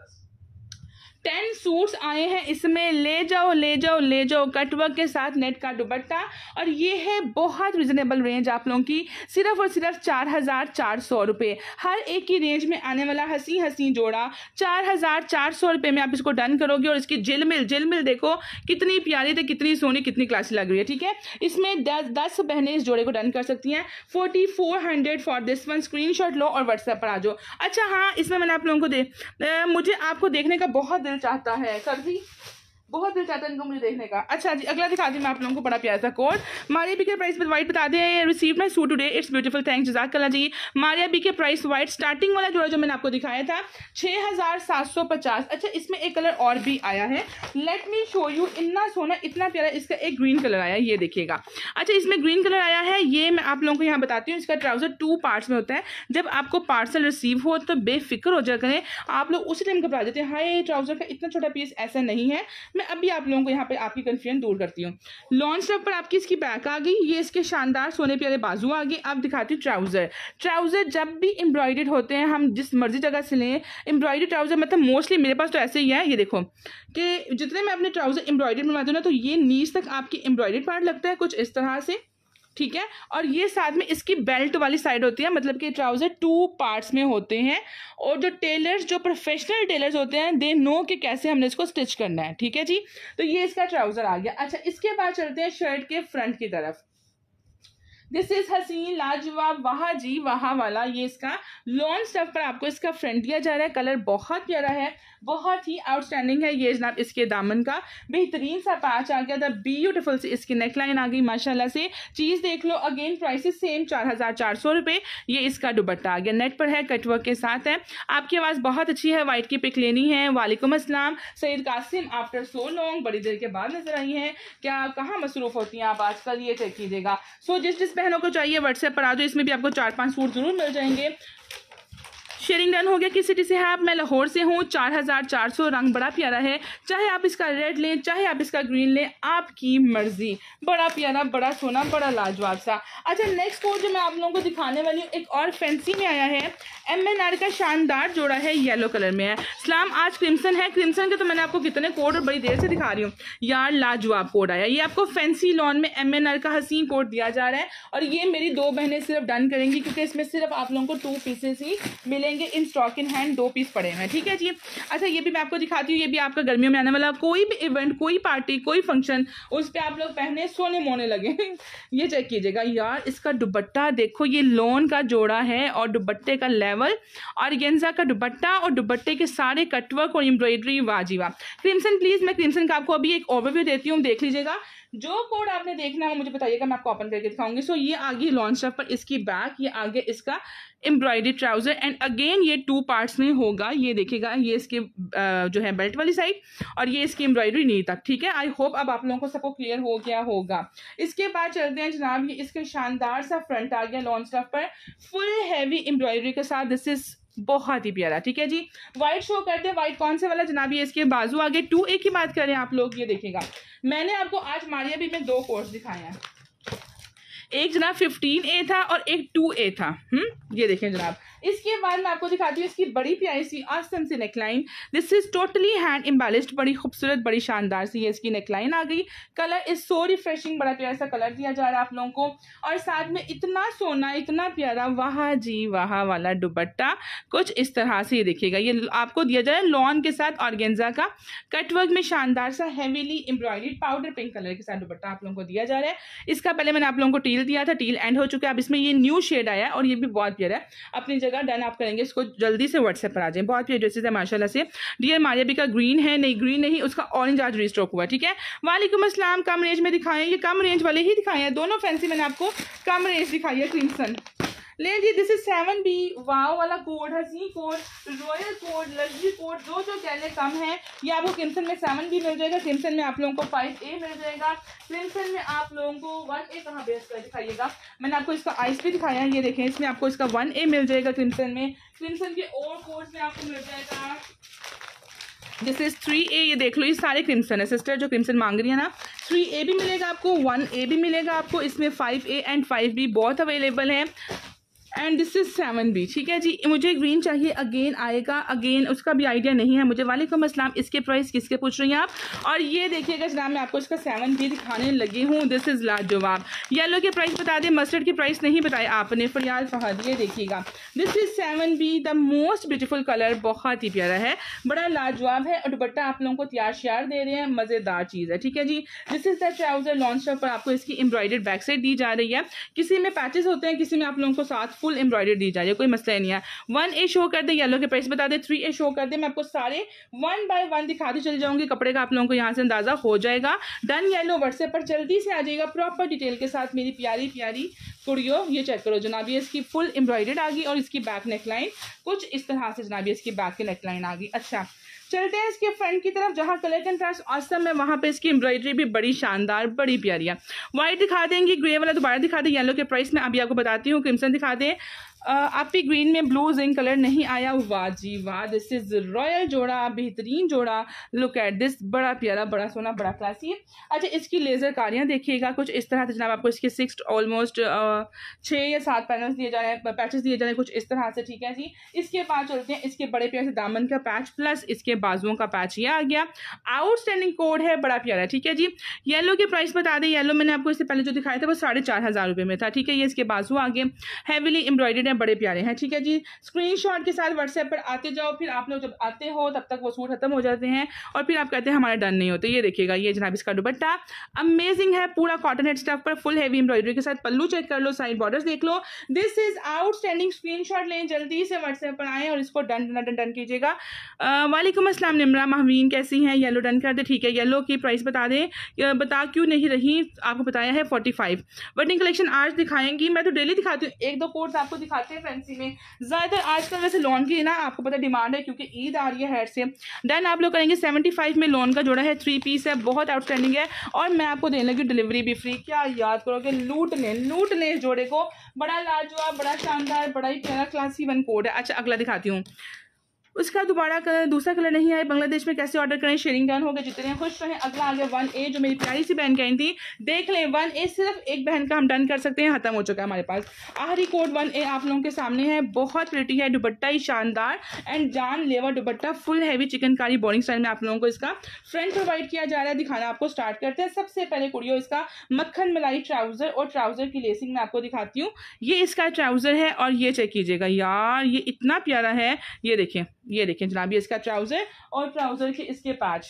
टेन सूट्स आए हैं इसमें, ले जाओ ले जाओ ले जाओ, कटवर्क के साथ नेट का दुपट्टा। और ये है बहुत रिजनेबल रेंज आप लोगों की, सिर्फ और सिर्फ चार हज़ार चार सौ रुपये। हर एक की रेंज में आने वाला हसी हसी जोड़ा चार हज़ार चार सौ रुपये में आप इसको डन करोगे। और इसकी जिलमिल जिलमिल देखो कितनी प्यारी थी, कितनी सोनी, कितनी क्लासी लग रही है। ठीक है, इसमें दस दस बहनें इस जोड़े को डन कर सकती हैं। Forty four hundred for this one, screenshot लो और व्हाट्सएप पर आ जाओ। अच्छा हाँ, इसमें मैंने आप लोगों को दे आ, मुझे आपको देखने का बहुत दिल चाहता है सर जी, बहुत दिल चाहता है इनको मुझे देखने का। अच्छा जी, अगला दिखा दी मैं आप लोगों को, बड़ा प्यारा सा कोड। मारिया बी के प्राइस पर वाइट बता दें, receive my suit today, it's beautiful, thanks जज़ाकल्लाह जी। मारिया बी के प्राइस वाइट, स्टार्टिंग वाला जोड़ा जो मैंने आपको दिखाया था छः हज़ार सात सौ पचास। अच्छा, इसमें एक कलर और भी आया है, लेट मी शो यू, इतना सोना इतना प्यारा, इसका एक ग्रीन कलर आया है, ये देखिएगा। अच्छा, इसमें ग्रीन कलर आया है, ये मैं आप लोगों को यहाँ बताती हूँ। इसका ट्राउजर टू पार्ट्स में होता है। जब आपको पार्सल रिसीव हो तो बेफिक्र हो जा करें, आप लोग उसी टाइम घबरा जाते हैं, हाय ट्राउजर का इतना छोटा पीस, ऐसा नहीं है। मैं अभी आप लोगों को यहाँ पे आपकी कंफ्यूजन दूर करती हूँ। लॉन्च स्टफ पर आपकी इसकी बैक आ गई, ये इसके शानदार सोने प्यारे बाजू आ गई। अब दिखाती हूँ ट्राउजर। ट्राउजर जब भी एम्ब्रॉयडर्ड होते हैं, हम जिस मर्जी जगह से लें एम्ब्रॉयडर्ड ट्राउजर, मतलब मोस्टली मेरे पास तो ऐसे ही है। ये देखो कि जितने मैं अपने ट्राउजर एम्ब्रॉयडर्ड बनवाती हूँ ना, तो ये नीच तक आपकी एम्ब्रॉयडर्ड पार्ट लगता है कुछ इस तरह से। ठीक है, और ये साथ में इसकी बेल्ट वाली साइड होती है, मतलब कि ट्राउजर टू पार्ट्स में होते हैं। और जो टेलर्स, जो प्रोफेशनल टेलर्स होते हैं, दे नो कि कैसे हमने इसको स्टिच करना है। ठीक है जी, तो ये इसका ट्राउजर आ गया। अच्छा, इसके बाद चलते हैं शर्ट के फ्रंट की तरफ। दिस इज हसीन लाजवाब वहा जी वहा वाला, ये इसका लॉन्ग स्टफ पर आपको इसका फ्रंट दिया जा रहा है। कलर बहुत प्यारा है, बहुत ही आउटस्टैंडिंग है। ये जनाब इसके दामन का बेहतरीन सा पैच आ गया था, ब्यूटीफुल सी इसकी नेकलाइन आ गई माशाल्लाह से। चीज़ देख लो, अगेन प्राइसेस सेम चार हज़ार चार सौ रुपये। ये इसका दुपट्टा आ गया, नेट पर है, कटवर्क के साथ है। आपकी आवाज़ बहुत अच्छी है, वाइट की पिक लेनी है। वालेकुम अस्सलाम Syed Qasim, after so long, बड़ी देर के बाद नजर आई हैं, क्या कहाँ मसरूफ होती हैं आप आजकल, ये चेक कीजिएगा। सो जिस जिस बहनों को चाहिए व्हाट्सएप पर आ जाओ, इसमें भी आपको चार पांच सूट जरूर मिल जाएंगे। शेयरिंग डन हो गया। किस सिटी से है आप? मैं लाहौर से हूँ। चार हज़ार चार सौ, रंग बड़ा प्यारा है, चाहे आप इसका रेड लें चाहे आप इसका ग्रीन लें, आपकी मर्जी। बड़ा प्यारा, बड़ा सोना, बड़ा लाजवाब सा। अच्छा, नेक्स्ट कोड जो मैं आप लोगों को दिखाने वाली हूँ एक और फैंसी में आया है। एम एन आर का शानदार जोड़ा है, येलो कलर में है। सलाम, आज क्रिम्सन है। क्रिम्सन के तो मैंने आपको कितने कोड और बड़ी देर से दिखा रही हूँ यार, लाजवाब कोड आया। ये आपको फैंसी लॉन में एम एन आर का हसीन कोड दिया जा रहा है। और ये मेरी दो बहनें सिर्फ डन करेंगी, क्योंकि इसमें सिर्फ आप लोगों को टू पीसेस ही मिलेंगे इन स्टॉक इन हैंड, दो पीस पड़े हैं। ठीक है जी। अच्छा, ये भी मैं आपको दिखाती हूँ, ये भी आपका गर्मियों में आने वाला कोई भी इवेंट, कोई पार्टी, कोई फंक्शन, उस पर आप लोग पहने सोने मोने लगे। ये चेक कीजिएगा यार, इसका दुपट्टा देखो, ये लॉन का जोड़ा है और दुपट्टे का लेवल और गेंजा का दुपट्टा और दुपट्टे के सारे कटवर्क और एम्ब्रॉयडरी, वाजिबा। क्रिम्सन प्लीज, मैं क्रिम्सन का आपको अभी एक ओवरव्यू देती हूँ, देख लीजिएगा। जो कोड आपने देखना है मुझे बताइएगा, मैं आपको ओपन करके दिखाऊंगी। सो ये आगे लॉन्च स्टफ पर इसकी बैक, ये आगे इसका एम्ब्रॉयडरी ट्राउजर, एंड अगेन ये टू पार्ट्स में होगा। ये देखिएगा, ये इसके जो है बेल्ट वाली साइड और ये इसकी एम्ब्रॉयडरी नी तक। ठीक है, आई होप अब आप लोगों को सबको क्लियर हो गया होगा। इसके बाद चलते हैं जनाब, ये इसके शानदार सा फ्रंट आ गया लॉन्च स्टफ पर, फुल हैवी एम्ब्रॉयडरी के साथ। दिस इज बहुत ही प्यारा। ठीक है जी। व्हाइट शो करते हैं, व्हाइट कौन से वाला जनाब? ये इसके बाजू आगे टू ए की बात करें आप लोग, ये देखिएगा मैंने आपको आज मारिया बी में दो कोर्स दिखाए हैं, एक जनाब फिफ्टीन ए था और एक टू ए था। हम्म ये देखें जनाब। इसके बाद मैं आपको दिखाती हूँ इसकी बड़ी प्यारी सी आसम सी neckline. This is totally hand embellished, बड़ी खूबसूरत, बड़ी शानदार सी ये इसकी नेकलाइन आ गई। कलर इज सो रिफ्रेशिंग, बड़ा प्यारा सा कलर दिया जा रहा है आप लोगों को। और साथ में इतना सोना, इतना प्यारा वहा जी वहा वाला दुपट्टा कुछ इस तरह से, ये देखिएगा, ये आपको दिया जा रहा है लॉन के साथ ऑर्गेन्जा का कटवर्क में शानदार सा heavily embroidered powder pink colour के साथ दुपट्टा आप लोगों को दिया जा रहा है। इसका पहले मैंने आप लोगों को टील दिया था, टील एंड हो चुका है। अब इसमें ये न्यू शेड आया और ये भी बहुत प्यारा है, अपनी जगह डन आप करेंगे। इसको जल्दी से व्हाट्सएप पर आ जाए, बहुत प्यारे ड्रेसेस है माशाल्लाह से। डियर मारिया बी का ग्रीन है, नहीं ग्रीन नहीं, उसका ऑरेंज आज रीस्टॉक हुआ। ठीक है, वालेकुम अस्सलाम। कम रेंज में दिखाएं, ये कम रेंज वाले ही दिखाए हैं, दोनों फैंसी मैंने आपको कम रेंज दिखाई है। क्रिम्सन ले जी, this is seven B, wow वाला कोड, हसी code, royal code, luxury code, जो जो कहने कम है। ये आपको क्रिम्सन में सेवन बी मिल जाएगा, क्रिम्सन में आप लोगों को फाइव ए मिल जाएगा, क्रिम्सन में आप लोगों को वन ए कहाँ बेस कर दिखाइएगा, मैंने आपको इसका आइस भी दिखाया है, ये देखें इसमें आपको इसका वन ए मिल जाएगा क्रिम्सन में। क्रिम्सन के और कोड्स में आपको मिल जाएगा दिस इज थ्री ए, ये देख लो ये सारे क्रिम्सन है सिस्टर, जो क्रिम्सन मांग रही है ना, थ्री ए भी मिलेगा आपको, वन ए भी मिलेगा आपको, इसमें five A and five B बहुत अवेलेबल है, and this is seven B. ठीक है जी, मुझे ग्रीन चाहिए, अगेन आएगा, अगेन उसका भी आइडिया नहीं है मुझे। वालेकुम अस्सलाम, इसके प्राइस किसके पूछ रही हैं आप? और ये देखिएगा जनाब, मैं आपको इसका सेवन बी दिखाने लगी हूँ, दिस इज लाजवाब। येलो के प्राइस बता दें, मस्टर्ड के प्राइस नहीं बताए आपने, फरियाल फहद, ये देखिएगा this is seven B, the most beautiful colour, बहुत ही प्यारा है, बड़ा लाजवाब है, और दुपट्टा आप लोगों को तैयार श्यार दे रहे हैं, मज़ेदार चीज़ है। ठीक है जी, this is the trouser, launch पर आपको इसकी एम्ब्रॉयडर्ड बैक साइड दी जा रही है, किसी में पैचेस होते हैं, किसी में आप लोगों को साथ फुल एम्ब्रॉयडरी दी जा रही है, कोई मसला नहीं है। वन ए शो कर दे, येलो के प्राइस बता दे, थ्री ए शो कर दे, मैं आपको सारे वन बाय वन दिखाती चली जाऊंगी, कपड़े का आप लोगों को यहाँ से अंदाजा हो जाएगा। डन येलो व्हाट्सएप पर जल्दी से आ जाएगा प्रॉपर डिटेल के साथ मेरी प्यारी प्यारी कुड़ियों। ये चेक करो जनाब, ये इसकी फुल एम्ब्रॉयडर्ड आ गई, और इसकी बैक नेकलाइन कुछ इस तरह से जनाब, इसकी बैक की नेकलाइन आ गई। अच्छा चलते हैं इसके फ्रंट की तरफ, जहाँ कलर कंट्रास्ट ऑसम है, वहाँ पे इसकी एम्ब्रॉयडरी भी बड़ी शानदार, बड़ी प्यारी है। व्हाइट दिखा देंगे, ग्रे वाला दोबारा दिखा दें, येलो के प्राइस में अभी आपको बताती हूँ, क्रिम्सन दिखा दें, आपकी ग्रीन में ब्लू जिंक कलर नहीं आया, वाह जी वाह, दिस इज रॉयल जोड़ा, बेहतरीन जोड़ा, लुक एट दिस, बड़ा प्यारा, बड़ा सोना, बड़ा क्लासी। अच्छा इसकी लेजर कारियाँ देखिएगा कुछ इस तरह से जनाब, आपको इसके सिक्स ऑलमोस्ट छः या सात पैनल्स दिए जा रहे हैं, पैचेस दिए जा रहे हैं कुछ इस तरह से। ठीक है जी, इसके बाद चलते हैं, इसके बड़े प्यारे से दामन का पैच प्लस इसके बाजुओं का पैच, ये आ गया, आउटस्टैंडिंग कोड है, बड़ा प्यारा है। ठीक है जी, येलो के प्राइस बता दें, येलो मैंने आपको इससे पहले जो दिखाया था वो साढ़े चार हज़ार रुपये में था। ठीक है, ये इसके बाजू आगे हैवीली एम्ब्रॉयडर्ड है, बड़े प्यारे हैं। ठीक है जी, स्क्रीनशॉट के साथ व्हाट्सएप पर आते जाओ, फिर आप लोग जब आते हो तब तक वो सूट खत्म हो जाते हैं, और फिर आप कहते हैं हमारे डन नहीं होते। ये देखिएगा, ये जनाब इसका दुपट्टा अमेजिंग है, पूरा कॉटन हेड स्टफ पर फुल हैवी एम्ब्रॉयडरी के साथ, पल्लू चेक कर लो, साइड बॉर्डर्स देख लो, दिस इज आउटस्टैंडिंग। स्क्रीनशॉट लें, जल्दी से व्हाट्सएप पर आएँ और इसको डन डन डन कीजिएगा। वालेकुम अस्सलाम निमरा महवीन, कैसी हैं? येलो डन कर दे। ठीक है, येलो की प्राइस बता दें, बता क्यों नहीं रही, आपको बताया है फोर्टी फाइव। वेडिंग कलेक्शन आज दिखाएंगी, मैं तो डेली दिखाती हूँ, एक दो कोर्स आपको दिखाते हैं फैंसी में, ज़्यादातर आजकल वैसे लोन की ना आपको पता डिमांड है, क्योंकि ईद आ रही है हेड से। देन आप लोग करेंगे सेवेंटी फाइव में लोन का जोड़ा है, थ्री पीस है, बहुत आउटस्टैंडिंग है, और मैं आपको देने लगी डिलीवरी भी फ्री। क्या याद करोगे, लूट लें लूट लें इस जोड़े को, बड़ा लाजवाब, बड़ा शानदार, बड़ा ही प्यारा क्लासी वन कोड है। अच्छा अगला दिखाती हूँ, उसका दोबारा कलर, दूसरा कलर नहीं आया, बांग्लादेश में कैसे ऑर्डर करें, शेयरिंग डन हो गए, जितने खुश रहें। अगला आ गया वन ए, जो मेरी प्यारी सी बहन कही थी, देख लें वन ए सिर्फ एक बहन का हम डन कर सकते हैं, खत्म हो चुका है हमारे पास। आखिरी कोड वन ए आप लोगों के सामने है, बहुत प्रिटी है, दुपट्टा ही शानदार एंड जान लेवा दुपट्टा, full heavy chikankari bordering style में आप लोगों को इसका फ्रंट प्रोवाइड किया जा रहा है। दिखाना आपको स्टार्ट करते हैं, सबसे पहले कुड़ियों इसका मक्खन मलाई ट्राउजर, और ट्राउजर की लेसिंग मैं आपको दिखाती हूँ। ये इसका ट्राउजर है, और ये चेक कीजिएगा यार, ये इतना प्यारा है, ये देखें, ये देखें जनाब, ये इसका ट्राउजर, और ट्राउजर के इसके पैच,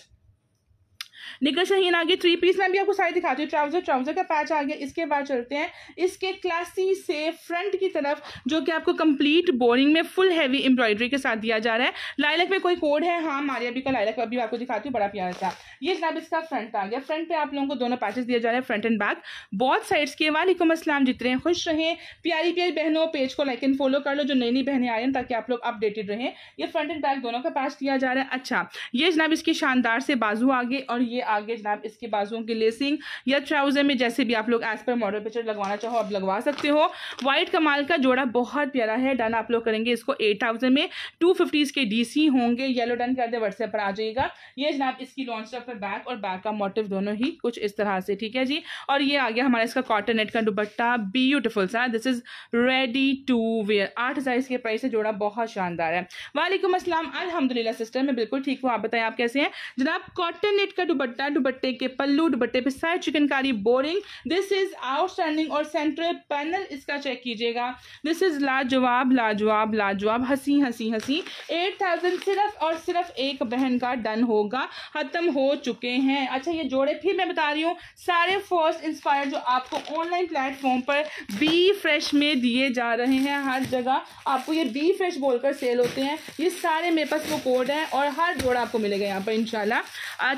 निकल शहीन आ गई, थ्री पीस में भी आपको सारी दिखाती हूँ, ट्राउजर ट्राउजर का पैच आ गया। इसके बाद चलते हैं इसके क्लासी से फ्रंट की तरफ, जो कि आपको कंप्लीट बोरिंग में फुल हैवी एम्ब्रॉयडरी के साथ दिया जा रहा है। लाइलक में कोई कोड है, हाँ मारिया भी का लाइलक अभी आपको दिखाती हूँ, बड़ा प्यारा था। ये जनाब इसका फ्रंट आ गया, फ्रंट पे आप लोगों को दोनों पैचेस दिए जा रहे हैं, front and back, both sides के। वालेकुम अस्सलाम, जितने खुश रहें प्यारी प्यारी बहनों, पेज को लाइक एंड फॉलो कर लो, जो नई नई बहनें आ रही हैं, ताकि आप लोग अपडेटेड रहें। ये फ्रंट एंड बैक दोनों का पैच दिया जा रहा है। अच्छा ये जनाब इसकी शानदार से बाजू आगे, और ये आगे जनाब इसके बाजुओं की लेसिंग, या ट्राउजर में जैसे भी आप लोग एज पर मॉडल पिक्चर लगवाना चाहो आप लगवा सकते हो। व्हाइट कमाल का जोड़ा बहुत प्यारा है, डन आप लोग करेंगे इसको एट थाउजेंड में, टू फिफ्टीज के डीसी होंगे। येलो डन कर दे, व्हाट्सएप पर आ जाएगा। ये जनाब इसकी लॉन्च पर बैक और बैक का मोटिव दोनों ही कुछ इस तरह से। ठीक है जी, और ये आ गया हमारा इसका कॉटन नेट का दुपट्टा, ब्यूटीफुल सा, this is ready to wear. आठ हजार इसके प्राइस से जोड़ा बहुत शानदार है। वालेकुम अस्सलाम, अल्हम्दुलिल्लाह सिस्टर, मैं बिल्कुल ठीक हूँ, आप बताएं आप कैसे हैं जनाब। कॉटन नेट का दुपट्टा, दुपट्टे के पल्लू, दुपट्टे पे side chikankari boring, this is outstanding, और सेंट्रल पैनल इसका चेक कीजिएगा, दिस इज लाजवाब लाजवाब लाजवाब, हंसी हंसी हंसी। एट थाउजेंड सिर्फ और सिर्फ एक बहन का डन होगा, खत्म हो चुके हैं। अच्छा ये जोड़े फिर मैं बता रही हूँ, सारे फर्स्ट इंस्पायर जो आपको ऑनलाइन प्लेटफॉर्म पर बी फ्रेश में दिए जा रहे हैं, हर जगह आपको ये बी फ्रेश बोलकर सेल होते हैं, ये सारे मेरे पास वो कोड हैं, और हर जोड़ा आपको मिलेगा यहाँ पर इंशाल्लाह। अच्छा जी, अब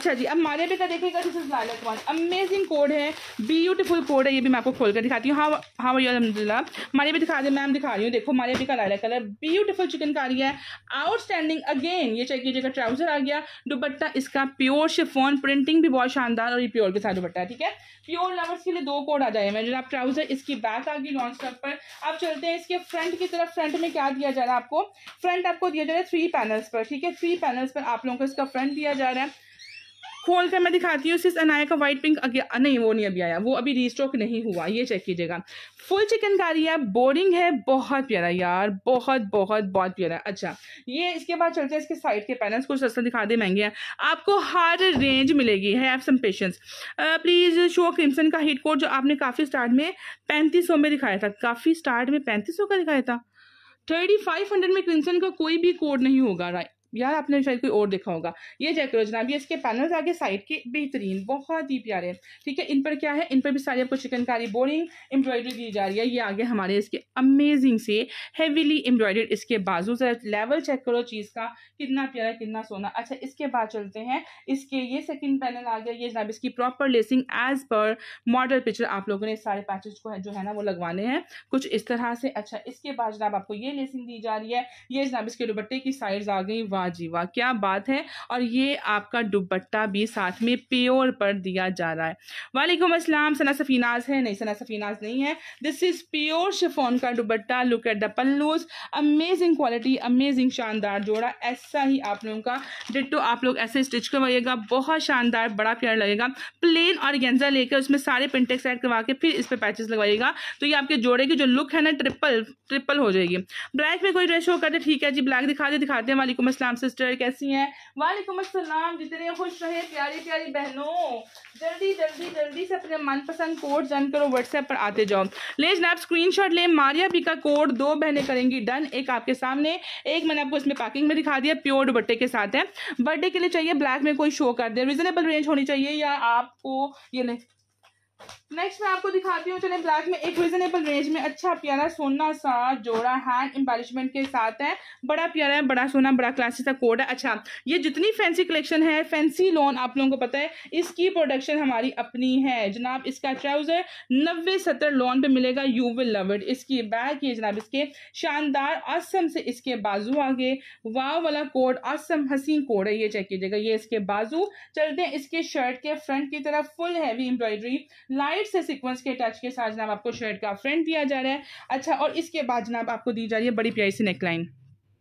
मारिया भी का देखिएगा, this is lilac one, amazing code है, ब्यूटीफुल कोड है, ये भी मैं आपको खोल कर दिखाती हूँ। हाँ हाँ भैया अलहमदिल्ला, मारिया भी दिखा दे, मैम दिखा रही हूँ, देखो मारिया भी का लाइलैक कलर, ब्यूटीफुल चिकनकारी है, आउटस्टैंडिंग अगेन। ये चेक कीजिएगा, ट्राउजर आ गया, दुपट्टा इसका प्योर शिफॉन, प्रिंटिंग भी बहुत शानदार और ये प्योर के साथ दुपट्टा है, ठीक है। प्योर लवर्स के लिए दो कोड आ जाए मेरे, आप ट्राउजर, इसकी बैक आ गई लॉन्च स्टफ पर। अब चलते हैं इसके फ्रंट की तरफ। फ्रंट में क्या दिया जा रहा है आपको, फ्रंट आपको दिया जा रहा है थ्री पैनल्स पर, ठीक है, थ्री पैनल्स पर आप लोगों को इसका फ्रंट दिया जा रहा है। खोल कर मैं दिखाती हूँ, सिर्फ अनाया का व्हाइट पिंक नहीं, वो नहीं अभी आया, वो अभी रीस्टॉक नहीं हुआ, ये चेक कीजिएगा। फुल चिकनकारी है, बोरिंग है, बहुत प्यारा यार, बहुत बहुत बहुत प्यारा। अच्छा, ये इसके बाद चलते हैं इसके साइड के पैनल्स, कुछ सस्ता दिखा दे, महंगे हैं, आपको हर रेंज मिलेगी, have some patience. Please show crimson का हिट कोड जो आपने काफ़ी स्टार्ट में पैंतीस सौ में दिखाया था, काफ़ी स्टार्ट में पैंतीस सौ का दिखाया था, थर्टी फाइव हंड्रेड में क्रिम्सन का कोई भी कोड नहीं होगा, राइट यार, आपने शायद कोई और देखा होगा। ये चेक करो जनाब, ये इसके पैनल्स आगे साइड के बेहतरीन, बहुत ही प्यारे, ठीक है। इन पर क्या है, इन पर भी सारी आपको चिकनकारी बोरिंग एम्ब्रॉयडरी दी जा रही है। ये आगे हमारे इसके अमेजिंग से हेवीली एम्ब्रॉयडर्ड इसके बाजू, जरा लेवल चेक करो चीज़ का, कितना प्यारा, कितना सोना। अच्छा, इसके बाद चलते हैं इसके, ये सेकंड पैनल आ गया, ये जनाब इसकी proper lacing as per model picture, आप लोगों ने सारे पैचेज को है जो है ना वो लगवाने हैं कुछ इस तरह से। अच्छा, इसके बाद जनाब आपको ये लेसिंग दी जा रही है, ये जनाब इसके दुपट्टे की साइड्स आ गई, वाह जी वाह, क्या बात है। और ये आपका दुपट्टा भी साथ में प्योर पर दिया जा रहा है। वालेकुम अस्सलाम, सना सफीनाज है, नहीं सना सफीनाज नहीं है, दिस इज प्योर शिफॉन का दुपट्टा, look at the pallus, amazing quality, amazing शानदार जोड़ा, ऐसा ही आप लोगों का डिट्टो आप लोग ऐसे स्टिच करवाइएगा, बहुत शानदार, बड़ा प्यारा लगेगा। प्लेन और गेंजा लेकर उसमें सारे पिंटेक्स ऐड करवा के फिर इस पे पैचेस लगवाइएगा, तो ये आपके जोड़े की जो लुक है ना ट्रिपल ट्रिपल हो जाएगी। ब्लैक में कोई ड्रेस शो करते, ठीक है जी, ब्लैक दिखा दे दिखाते हैं। वालेकुम अस्सलाम सिस्टर, कैसी हैं? वालेकुम अस्सलाम, जितने खुश रहे प्यारी प्यारी बहनों, जल्दी जल्दी जल्दी से अपने मनपसंद कोड जन करो, व्हाट्सएप पर आते जाओ। ले जनाब स्क्रीनशॉट ले, मारिया बी का कोड दो बहनें करेंगी डन, एक आपके सामने, एक मैंने आपको इसमें पैकिंग में दिखा दिया, प्योर दुपट्टे के साथ है। बर्थडे के लिए चाहिए, ब्लैक में कोई शो कर दे, रीजनेबल रेंज होनी चाहिए, या आपको ये नहीं। नेक्स्ट मैं आपको दिखाती हूँ, चले ब्लैक में एक रीजनेबल रेंज में अच्छा प्यारा सोना सा जोड़ा हैंड एम्बेलिशमेंट के साथ है, बड़ा प्यारा है, बड़ा सोना, बड़ा क्लासी सा कोड है। अच्छा, ये जितनी फैंसी कलेक्शन है, फैंसी लोन आप लोगों को पता है, इसकी प्रोडक्शन हमारी अपनी है जनाब। इसका ट्राउजर नब्बे सत्तर लोन पे मिलेगा, यू विल लव इट। इसकी बैग ये जनाब इसके शानदार आसम से इसके बाजू आगे, वाव वाला कोड, आसम हसीन कोड है, ये चेक कीजिएगा, ये इसके बाजू। चलते हैं इसके शर्ट के फ्रंट की तरफ, फुल हैवी एम्ब्रॉयडरी, लाइट से सीक्वेंस के टच के साथ जनाब आपको शर्ट का फ्रंट दिया जा रहा है। अच्छा, और इसके बाद जनाब आपको दी जा रही है बड़ी प्यारी सी नेकलाइन,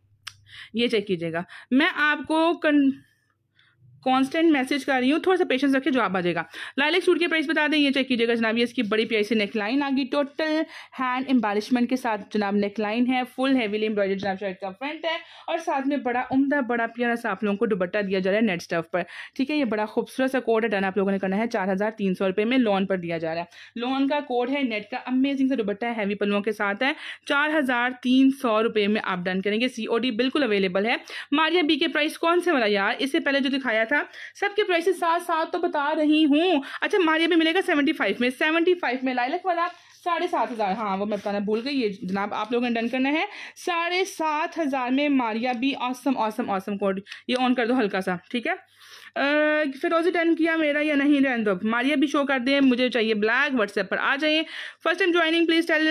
ये चेक कीजिएगा। मैं आपको कन... कांस्टेंट मैसेज कर रही हूँ, थोड़ा सा पेशेंस रखिए, जवाब आ जाएगा। लाइलैक सूट के प्राइस बता दें, ये चेक कीजिएगा जनाब, ये इसकी बड़ी प्यारी सी नेकलाइन आ गई, टोटल हैंड एम्बेलिशमेंट के साथ जनाब नेकलाइन है, फुल हेवीली एम्ब्रॉयडर्ड जनाब शर्ट का फ्रंट है, और साथ में बड़ा उम्दा बड़ा प्यारा सा आप लोगों को दुपट्टा दिया जा रहा है नेट स्टफ पर, ठीक है। ये बड़ा खूबसूरत सा कोड है, डन आप लोगों ने करना है, चार हज़ार तीन सौ रुपये में लोन पर दिया जा रहा है, लोन का कोड है, नेट का अमेजिंग सा दुपट्टा है, हैवी पल्लुओं के साथ है, चार हज़ार तीन सौ रुपये में आप डन करेंगे, सी ओ डी बिल्कुल अवेलेबल है। मारिया बी के प्राइस कौन से वाला यार, इससे पहले जो दिखाया था सबके प्राइसेस साथ साथ तो बता रही हूँ। अच्छा, मारिया भी मिलेगा सेवेंटी फाइव में, सेवेंटी फाइव में लाइलैक वाला साढ़े सात हज़ार, हाँ वो मैं बताना भूल गई, ये जनाब आप लोगों ने डन करना है, साढ़े सात हज़ार में मारिया भी, ऑसम ऑसम ऑसम कोड, ये ऑन कर दो हल्का सा, ठीक है। फिरोजी डन किया मेरा या नहीं, रहने दो, मारिया भी शो कर दें, मुझे चाहिए ब्लैक, व्हाट्सएप पर आ जाइए। First time joining please tell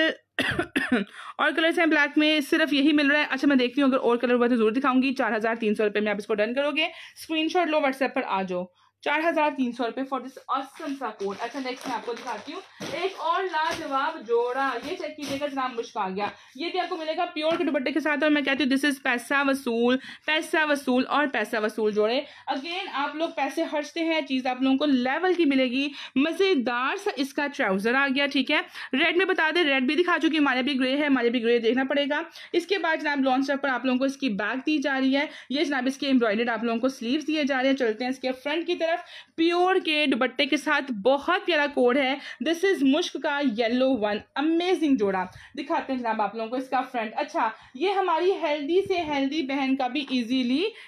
और कलर्स हैं ब्लैक में, सिर्फ यही मिल रहा है। अच्छा, मैं देखती हूँ अगर और कलर हुआ तो जरूर दिखाऊंगी। चार हज़ार तीन सौ रुपये में आप इसको डन करोगे, स्क्रीनशॉट लो, व्हाट्सएप पर आ जाओ, चार हजार तीन सौ रुपये फॉर दिस ऑसम सा कोड। अच्छा, नेक्स्ट मैं आपको दिखाती हूँ एक और लाजवाब जोड़ा, ये चेक कीजिएगा जनाब, मुश्क आ गया, ये भी आपको मिलेगा प्योर के दुपट्टे के साथ, और मैं कहती हूँ दिस इज पैसा वसूल, पैसा वसूल और पैसा वसूल जोड़े। अगेन आप लोग पैसे खर्चते हैं, चीज़ आप लोगों को लेवल की मिलेगी, मज़ेदार सा इसका ट्राउजर आ गया, ठीक है। रेड में बता दें, रेड भी दिखा चुकी, हमारे भी ग्रे है, हमारे भी ग्रे देखना पड़ेगा। इसके बाद जनाब लॉन्च स्टफ पर आप लोगों को इसकी बैग दी जा रही है, ये जनाब इसके एम्ब्रॉयडर्ड आप लोगों को स्लीव्स दिए जा रहे हैं। चलते हैं इसके फ्रंट की तरफ, प्योर के दुपट्टे के साथ, बहुत प्यारा कोड है, दिस इज मुश्क का येलो वन, अमेजिंग जोड़ा। दिखाते हैं जनाब आप लोगों को इसका फ्रंट। अच्छा, ये हमारी हेल्दी से हेल्दी बहन का भी इजीली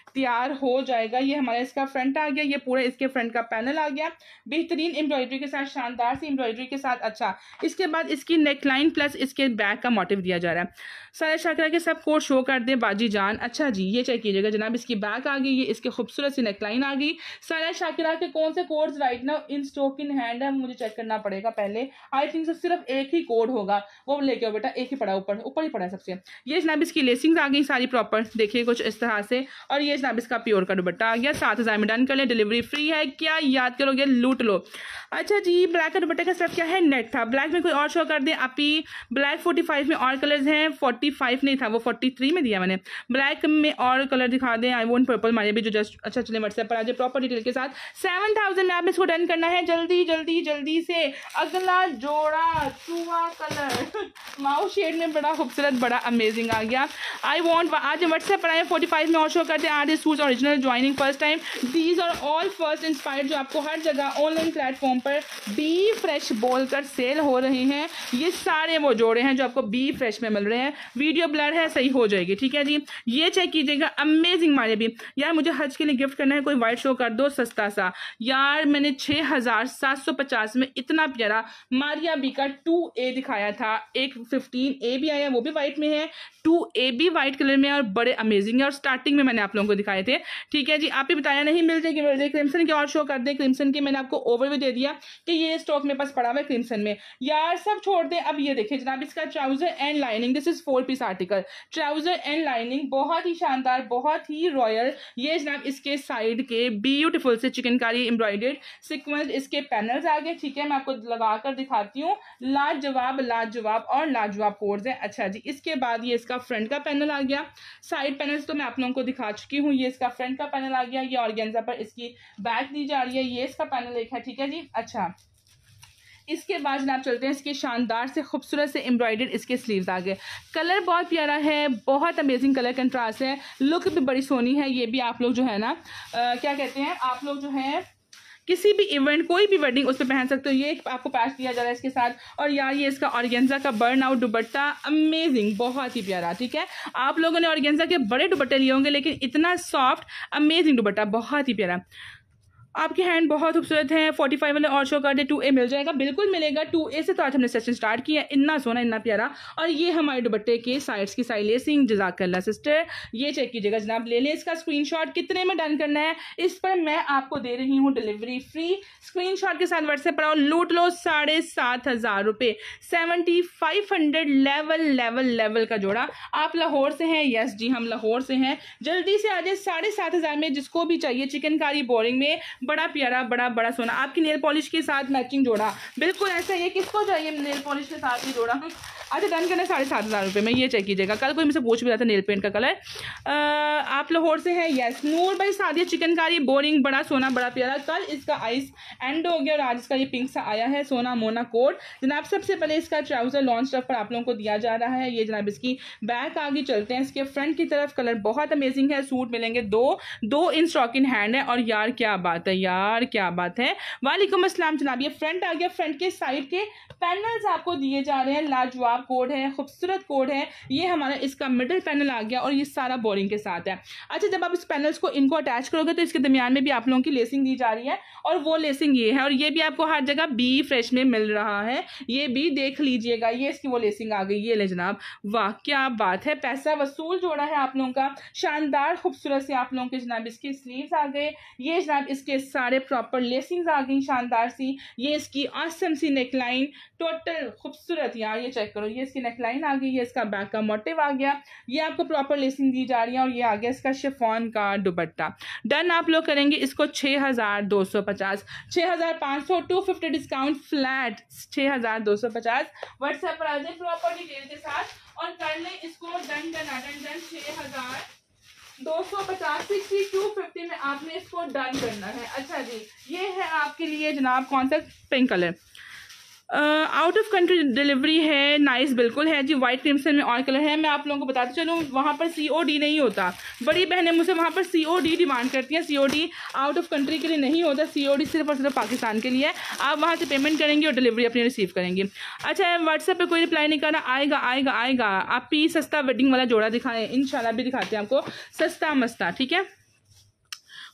तैयार हो जाएगा। ये हमारा इसका फ्रंट आ गया, ये पूरा इसके फ्रंट का पैनल आ गया बेहतरीन एम्ब्रॉयडरी के साथ, शानदार सी एम्ब्रॉयडरी के साथ। अच्छा, इसके बाद इसकी नेकलाइन प्लस इसके बैक का मोटिव दिया जा रहा है। सारा शाकरा के सब कोड शो कर दे बाजी जान। अच्छा जी, ये चेक कीजिएगा जनाब, इसकी बैक आ गई, ये इसकी खूबसूरत सी नेकलाइन आ गई। सारा शाकरा के कौन से कोड्स राइट ना इन स्टॉक इन हैंड है, मुझे चेक करना पड़ेगा पहले। आई थिंक सो सिर्फ एक ही कोड होगा, वो लेके आओ बेटा, एक ही पड़ा ऊपर ऊपर ही पड़ा है सबसे। ये जनाब इसकी लेसिंग्स आ गई सारी प्रॉपर, देखिए कुछ इस तरह से। और ये जनाब इसका प्योर का दुपट्टा आ गया, सात हज़ार में डन कर ले, डिलीवरी फ्री है, क्या याद करोगे लूट लो। अच्छा जी, ब्लैक का दुपट्टे का सिर्फ क्या है, नेट था। ब्लैक में कोई और शो कर दे आपी, ब्लैक फोर्टी फाइव में और कलर्स हैं, फोर्टी फाइव नहीं था वो फोर्टी थ्री में दिया मैंने। ब्लैक में और कलर दिखा दें, आई वोंट पर्पल मारिए भी जो जस्ट। अच्छा चले व्हाट्सएप पर आ जाए प्रॉपर डिटेल के साथ। सेवन थाउजेंड में आपने इसको डन करना है, जल्दी जल्दी जल्दी से। अगला जोड़ा चूहा कलर माउस शेड में बड़ा खूबसूरत बड़ा अमेजिंग आ गया। आई वॉन्ट आज व्हाट्सएप पर आए, फोर्टी फाइव में और शो करते हैं। Are this suits original joining first time, these are all first inspired, जो आपको हर जगह ऑनलाइन प्लेटफॉर्म पर बी फ्रेश बोलकर सेल हो रहे हैं। ये सारे वो जोड़े हैं जो आपको बी फ्रेश में मिल रहे हैं। वीडियो ब्लर है, सही हो जाएगी, ठीक है जी। ये चेक कीजिएगा, अमेजिंग मारे भी। यार मुझे हज के लिए गिफ्ट करना है, कोई वाइट शो कर दो सस्ता सा। यार मैंने छः हज़ार सात सौ पचास में इतना प्यारा मारिया बी का टू ए दिखाया था, एक फिफ्टीन ए भी आया, वो भी वाइट में है, टू ए भी वाइट कलर में और बड़े अमेजिंग है। और स्टार्टिंग में मैंने आप लोगों को दिखाए थे, ठीक है जी। आप ही बताया नहीं मिल जाएगी मिल जाएगी। क्रिम्सन के और शो कर दे, क्रिम्सन के मैंने आपको ओवरव्यू दे दिया कि ये स्टॉक मेरे पास पड़ा हुआ है क्रिम्सन में। यार सब छोड़ दे, अब ये देखिए जनाब, इसका trouser and lining, this is four piece article, trouser and lining बहुत ही शानदार, बहुत ही रॉयल। ये जनाब इसके साइड के ब्यूटीफुल से चिकनकारी एम्ब्रॉयडर्ड सीक्वेंस इसके पैनल्स आ गए, ठीक है। मैं आपको लगा कर दिखाती हूँ, लाजवाब लाजवाब और लाजवाब कोड्स है। अच्छा जी, इसके बाद ये इसका फ्रंट का पैनल आ गया। साइड पैनल्स तो मैं आप लोगों को दिखा चुकी हूँ, ये इसका फ्रंट का पैनल आ गया। ये ऑर्गेन्जा पर इसकी बैक दी जा रही है, ये इसका पैनल एक है, ठीक है जी। अच्छा, इसके बाद जनाब चलते हैं इसके शानदार से खूबसूरत से एम्ब्रॉयडर्ड इसके स्लीव्स आ गए। कलर बहुत प्यारा है, बहुत अमेजिंग कलर कंट्रास्ट है, लुक भी बड़ी सोनी है। ये भी आप लोग जो है ना आ, क्या कहते हैं, आप लोग जो है किसी भी इवेंट कोई भी वेडिंग उस पर पहन सकते हो। ये आपको पैच दिया जा रहा है इसके साथ। और यार ये इसका ऑर्गेन्जा का बर्न आउट दुपट्टा अमेजिंग, बहुत ही प्यारा, ठीक है। आप लोगों ने ऑर्गेन्जा के बड़े दुपट्टे लिए होंगे, लेकिन इतना सॉफ्ट अमेजिंग दुपट्टा, बहुत ही प्यारा। आपके हैंड बहुत खूबसूरत हैं। फोर्टी फाइव वाले और शो कर दे, टू ए मिल जाएगा, बिल्कुल मिलेगा। टू ए से तो आज हमने सेशन स्टार्ट किया, इतना सोना इतना प्यारा। और ये हमारे दुपट्टे के साइड्स की साइड लेसिंग, जज़ाकल्लाह सिस्टर। ये चेक कीजिएगा जनाब, ले ले इसका स्क्रीनशॉट, कितने में डन करना है। इस पर मैं आपको दे रही हूँ डिलीवरी फ्री। स्क्रीनशॉट के साथ व्हाट्सएप पर आओ, लूट लो साढ़े सात हज़ार रुपये, seventy five hundred level level level का जोड़ा। आप लाहौर से हैं? यस जी, हम लाहौर से हैं। जल्दी से आ जाए, साढ़े सात हज़ार में जिसको भी चाहिए, चिकनकारी बोरिंग में, बड़ा प्यारा बड़ा बड़ा सोना, आपकी नेल पॉलिश के साथ मैचिंग जोड़ा, बिल्कुल ऐसा ही है। किसको चाहिए नेल पॉलिश के साथ ही जोड़ा? अच्छा, डन करना साढ़े सात हज़ार रुपये में। ये चेक कीजिएगा, कल कोई मुझसे पूछ भी रहा था नेल पेंट का कलर। आ, आप लाहौर से हैं? यस। नूर भाई सादिया, चिकनकारी बोरिंग, बड़ा सोना बड़ा प्यारा। कल इसका आइस एंड हो गया और आज इसका ये पिंक सा आया है, सोना मोना कोड। जनाब सबसे पहले इसका ट्राउजर लॉन्च पर आप लोगों को दिया जा रहा है। ये जनाब इसकी बैक आगे चलते हैं, इसके फ्रंट की तरफ कलर बहुत अमेजिंग है। सूट मिलेंगे दो दो इन स्टॉक इन हैंड है। और यार क्या बात है, यार क्या बात है। वालेकुम अस्सलाम जनाब, ये फ्रंट आ गया, फ्रंट के साइड के पैनल्स आपको दिए जा रहे हैं, लाजवाब कोड है, खूबसूरत कोड है। ये हमारा इसका मिडिल पैनल आ गया और ये सारा बोरिंग के साथ है। अच्छा, जब आप इस पैनल्स को इनको अटैच करोगे तो इसके दरमियान में भी आप लोगों की लेसिंग दी जा रही है, और वो लेसिंग ये है। और ये भी आपको हर जगह बी फ्रेश में मिल रहा है, ये भी देख लीजिएगा। ये इसकी वो लेसिंग आ गई, ये ले जनाब, वाह क्या बात है। पैसा वसूल जोड़ा है आप लोगों का, शानदार खूबसूरत से आप लोगों के जनाब इसके स्लीव्स आ गए। ये जनाब इसके सारे प्रॉपर लेसिंग्स आ गई शानदार सी। ये इसकी आसम सी नेकलाइन, टोटल खूबसूरत। यार ये चेक करो, ये इसकी नेकलाइन आ गई, ये इसका बैक का मोटिव आ गया, ये आपको प्रॉपर लेसिंग दी जा रही है। और ये आ गया इसका शिफॉन का दुपट्टा। डन आप लोग करेंगे इसको छः हज़ार दो सौ पचास, छः हज़ार पाँच सौ, टू फिफ्टी डिस्काउंट फ्लैट, छः हज़ार दो सौ पचास। व्हाट्सएप पर आ जाए प्रॉपर डिटेल के साथ और कर लें इसको डन डन डन डन। छः हज़ार दो सौ पचास सिक्सटी टू फिफ्टी में आपने इसको डन करना है। अच्छा जी, ये है आपके लिए जनाब कौन सा, pink colour, out of country delivery है, नाइस बिल्कुल है जी। वाइट क्रिम्सन में और कलर है। मैं आप लोगों को बताते चलूँ, वहाँ पर सीओडी नहीं होता। बड़ी बहनें मुझसे वहाँ पर सीओडी डिमांड करती हैं, सीओडी आउट ऑफ कंट्री के लिए नहीं होता, सीओडी सिर्फ और सिर्फ पाकिस्तान के लिए है। आप वहाँ से पेमेंट करेंगे और डिलीवरी अपनी रिसीव करेंगे। अच्छा, व्हाट्सएप पे कोई रिप्लाई नहीं करना, आएगा आएगा आएगा। आप ही सस्ता वेडिंग वाला जोड़ा दिखाएं, इंशाल्लाह भी दिखाते हैं आपको, सस्ता मस्ता, ठीक है।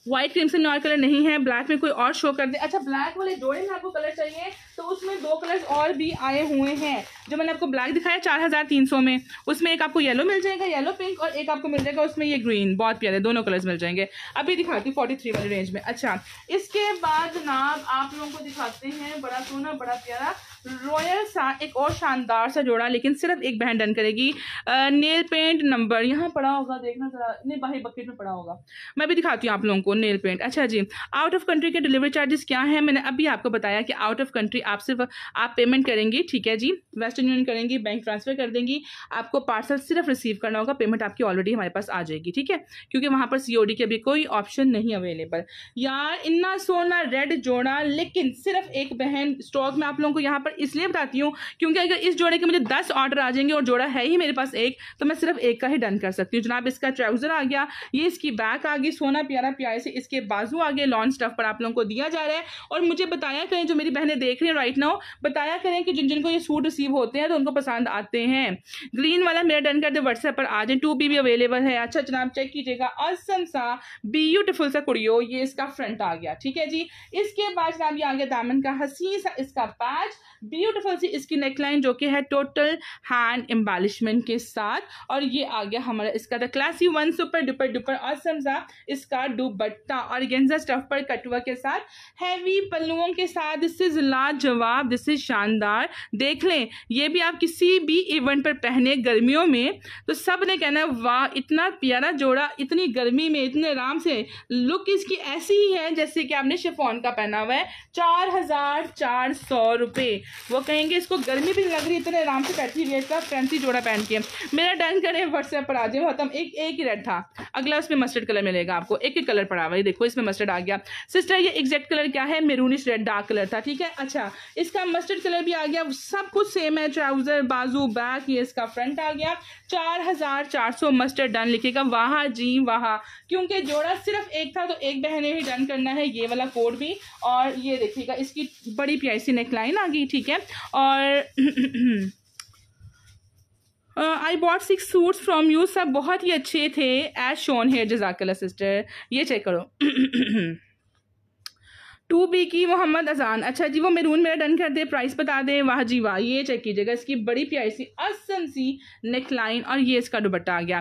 व्हाइट क्रिम्सन और कलर नहीं है, ब्लैक में कोई और शो कर दे। अच्छा, ब्लैक वाले जोड़े में आपको कलर चाहिए तो उसमें दो कलर्स और भी आए हुए हैं। जो मैंने आपको ब्लैक दिखाया चार हजार तीन सौ में, उसमें एक आपको येलो मिल जाएगा, येलो पिंक, और एक आपको मिल जाएगा उसमें ये ग्रीन, बहुत प्यारे दोनों कलर्स मिल जाएंगे। अभी दिखाती हूँ फोर्टी थ्री वाली रेंज में। अच्छा, इसके बाद जनाब आप लोगों को दिखाते हैं बड़ा सोना बड़ा प्यारा रॉयल सा एक और शानदार सा जोड़ा, लेकिन सिर्फ एक बहन डन करेगी। नेल पेंट नंबर यहाँ पड़ा होगा, देखना जरा, नहीं बाहर बकेट में पड़ा होगा, मैं भी दिखाती हूँ आप लोगों को नेल पेंट। अच्छा जी, आउट ऑफ कंट्री के डिलीवरी चार्जेस क्या है, मैंने अभी आपको बताया कि आउट ऑफ कंट्री आप सिर्फ आप पेमेंट करेंगी, ठीक है जी, वेस्टर्न यूनियन करेंगी, बैंक ट्रांसफर कर देंगी, आपको पार्सल सिर्फ रिसीव करना होगा, पेमेंट आपकी ऑलरेडी हमारे पास आ जाएगी, ठीक है, क्योंकि वहाँ पर सीओडी के अभी कोई ऑप्शन नहीं अवेलेबल। यार इन्ना सोना रेड जोड़ा, लेकिन सिर्फ एक बहन स्टॉक में आप लोगों को यहाँ पर इसलिए बताती हूँ क्योंकि अगर इस जोड़े के मुझे दस ऑर्डर आ जाएंगे और जोड़ा है ही मेरे पास एक, तो मैं सिर्फ एक का ही डन कर सकती हूँ। जनाब इसका ट्राउजर आ गया, ये इसकी बैक आ गई, सोना प्यारा प्यारे से इसके बाजू आ गए, लॉन्च स्टफ पर आप लोगों को दिया जा रहा है। और मुझे बताया करें, जो मेरी बहनें देख रही हैं राइट नाउ, बताया करें कि जिन जिनको ये सूट रिसीव होते हैं तो उनको पसंद आते हैं। ग्रीन वाला मेरा डन कर दे, व्हाट्सएप पर आ जाए, टू बी भी अवेलेबल है। अच्छा जनाब चेक कीजिएगा, ऑसम सा ब्यूटीफुल सा कुड़ियो, ये इसका फ्रंट आ गया, ठीक है जी। इसके बाद जनाब ये आ गया दामन का हसीन सा इसका पैच, ब्यूटीफुल सी इसकी नेकलाइन जो कि है टोटल हैंड एम्बेलिशमेंट के साथ, और ये आ गया हमारा इसका the classy one super duper duper awesome सा इसका दुपट्टा और गेंजा स्टफ पर कटवा के साथ हैवी पल्लुओं के साथ। दिस इज लाजवाब, दिस इज शानदार। देख लें, ये भी आप किसी भी इवेंट पर पहने गर्मियों में तो सब ने कहना वाह इतना प्यारा जोड़ा, इतनी गर्मी में इतने आराम से, लुक इसकी ऐसी ही है जैसे कि आपने शिफॉन का पहना हुआ है। चार हजार चार सौ रुपये, वो कहेंगे इसको गर्मी भी लग रही, इतने आराम से बैठी हुई है, इसका फैंसी जोड़ा पहन के। मेरा डन करें, व्हाट्सएप पर आ जाए, खत्म। एक एक ही रेड था, अगला उसमें मस्टर्ड कलर मिलेगा आपको, एक एक कलर पड़ा हुआ है, देखो इसमें मस्टर्ड आ गया। सिस्टर ये एग्जैक्ट कलर क्या है, मेरूनिश रेड डार्क कलर था, ठीक है। अच्छा इसका मस्टर्ड कलर भी आ गया, सब कुछ सेम है, ट्राउजर बाजू बैक, ये इसका फ्रंट आ गया। चार हजार चार सौ मस्टर्ड डन लिखेगा, वाह जी वाह, क्योंकि जोड़ा सिर्फ एक था तो एक बहने ही डन करना है, ये वाला कोड भी। और ये देखिएगा इसकी बड़ी प्यारी सी नेकलाइन आ गई, ठीक है। और I bought six suits from you, सब बहुत ही अच्छे थे एज शोन हेयर, जज़ाकल्लाह सिस्टर। ये चेक करो टू बी की मोहम्मद अजान, अच्छा जी वो मेरून मेरा डन कर दे, प्राइस बता दे, वाह जी वाह। ये चेक कीजिएगा, इसकी बड़ी प्यारी सी असम सी नेकलाइन और ये इसका दुपट्टा आ गया,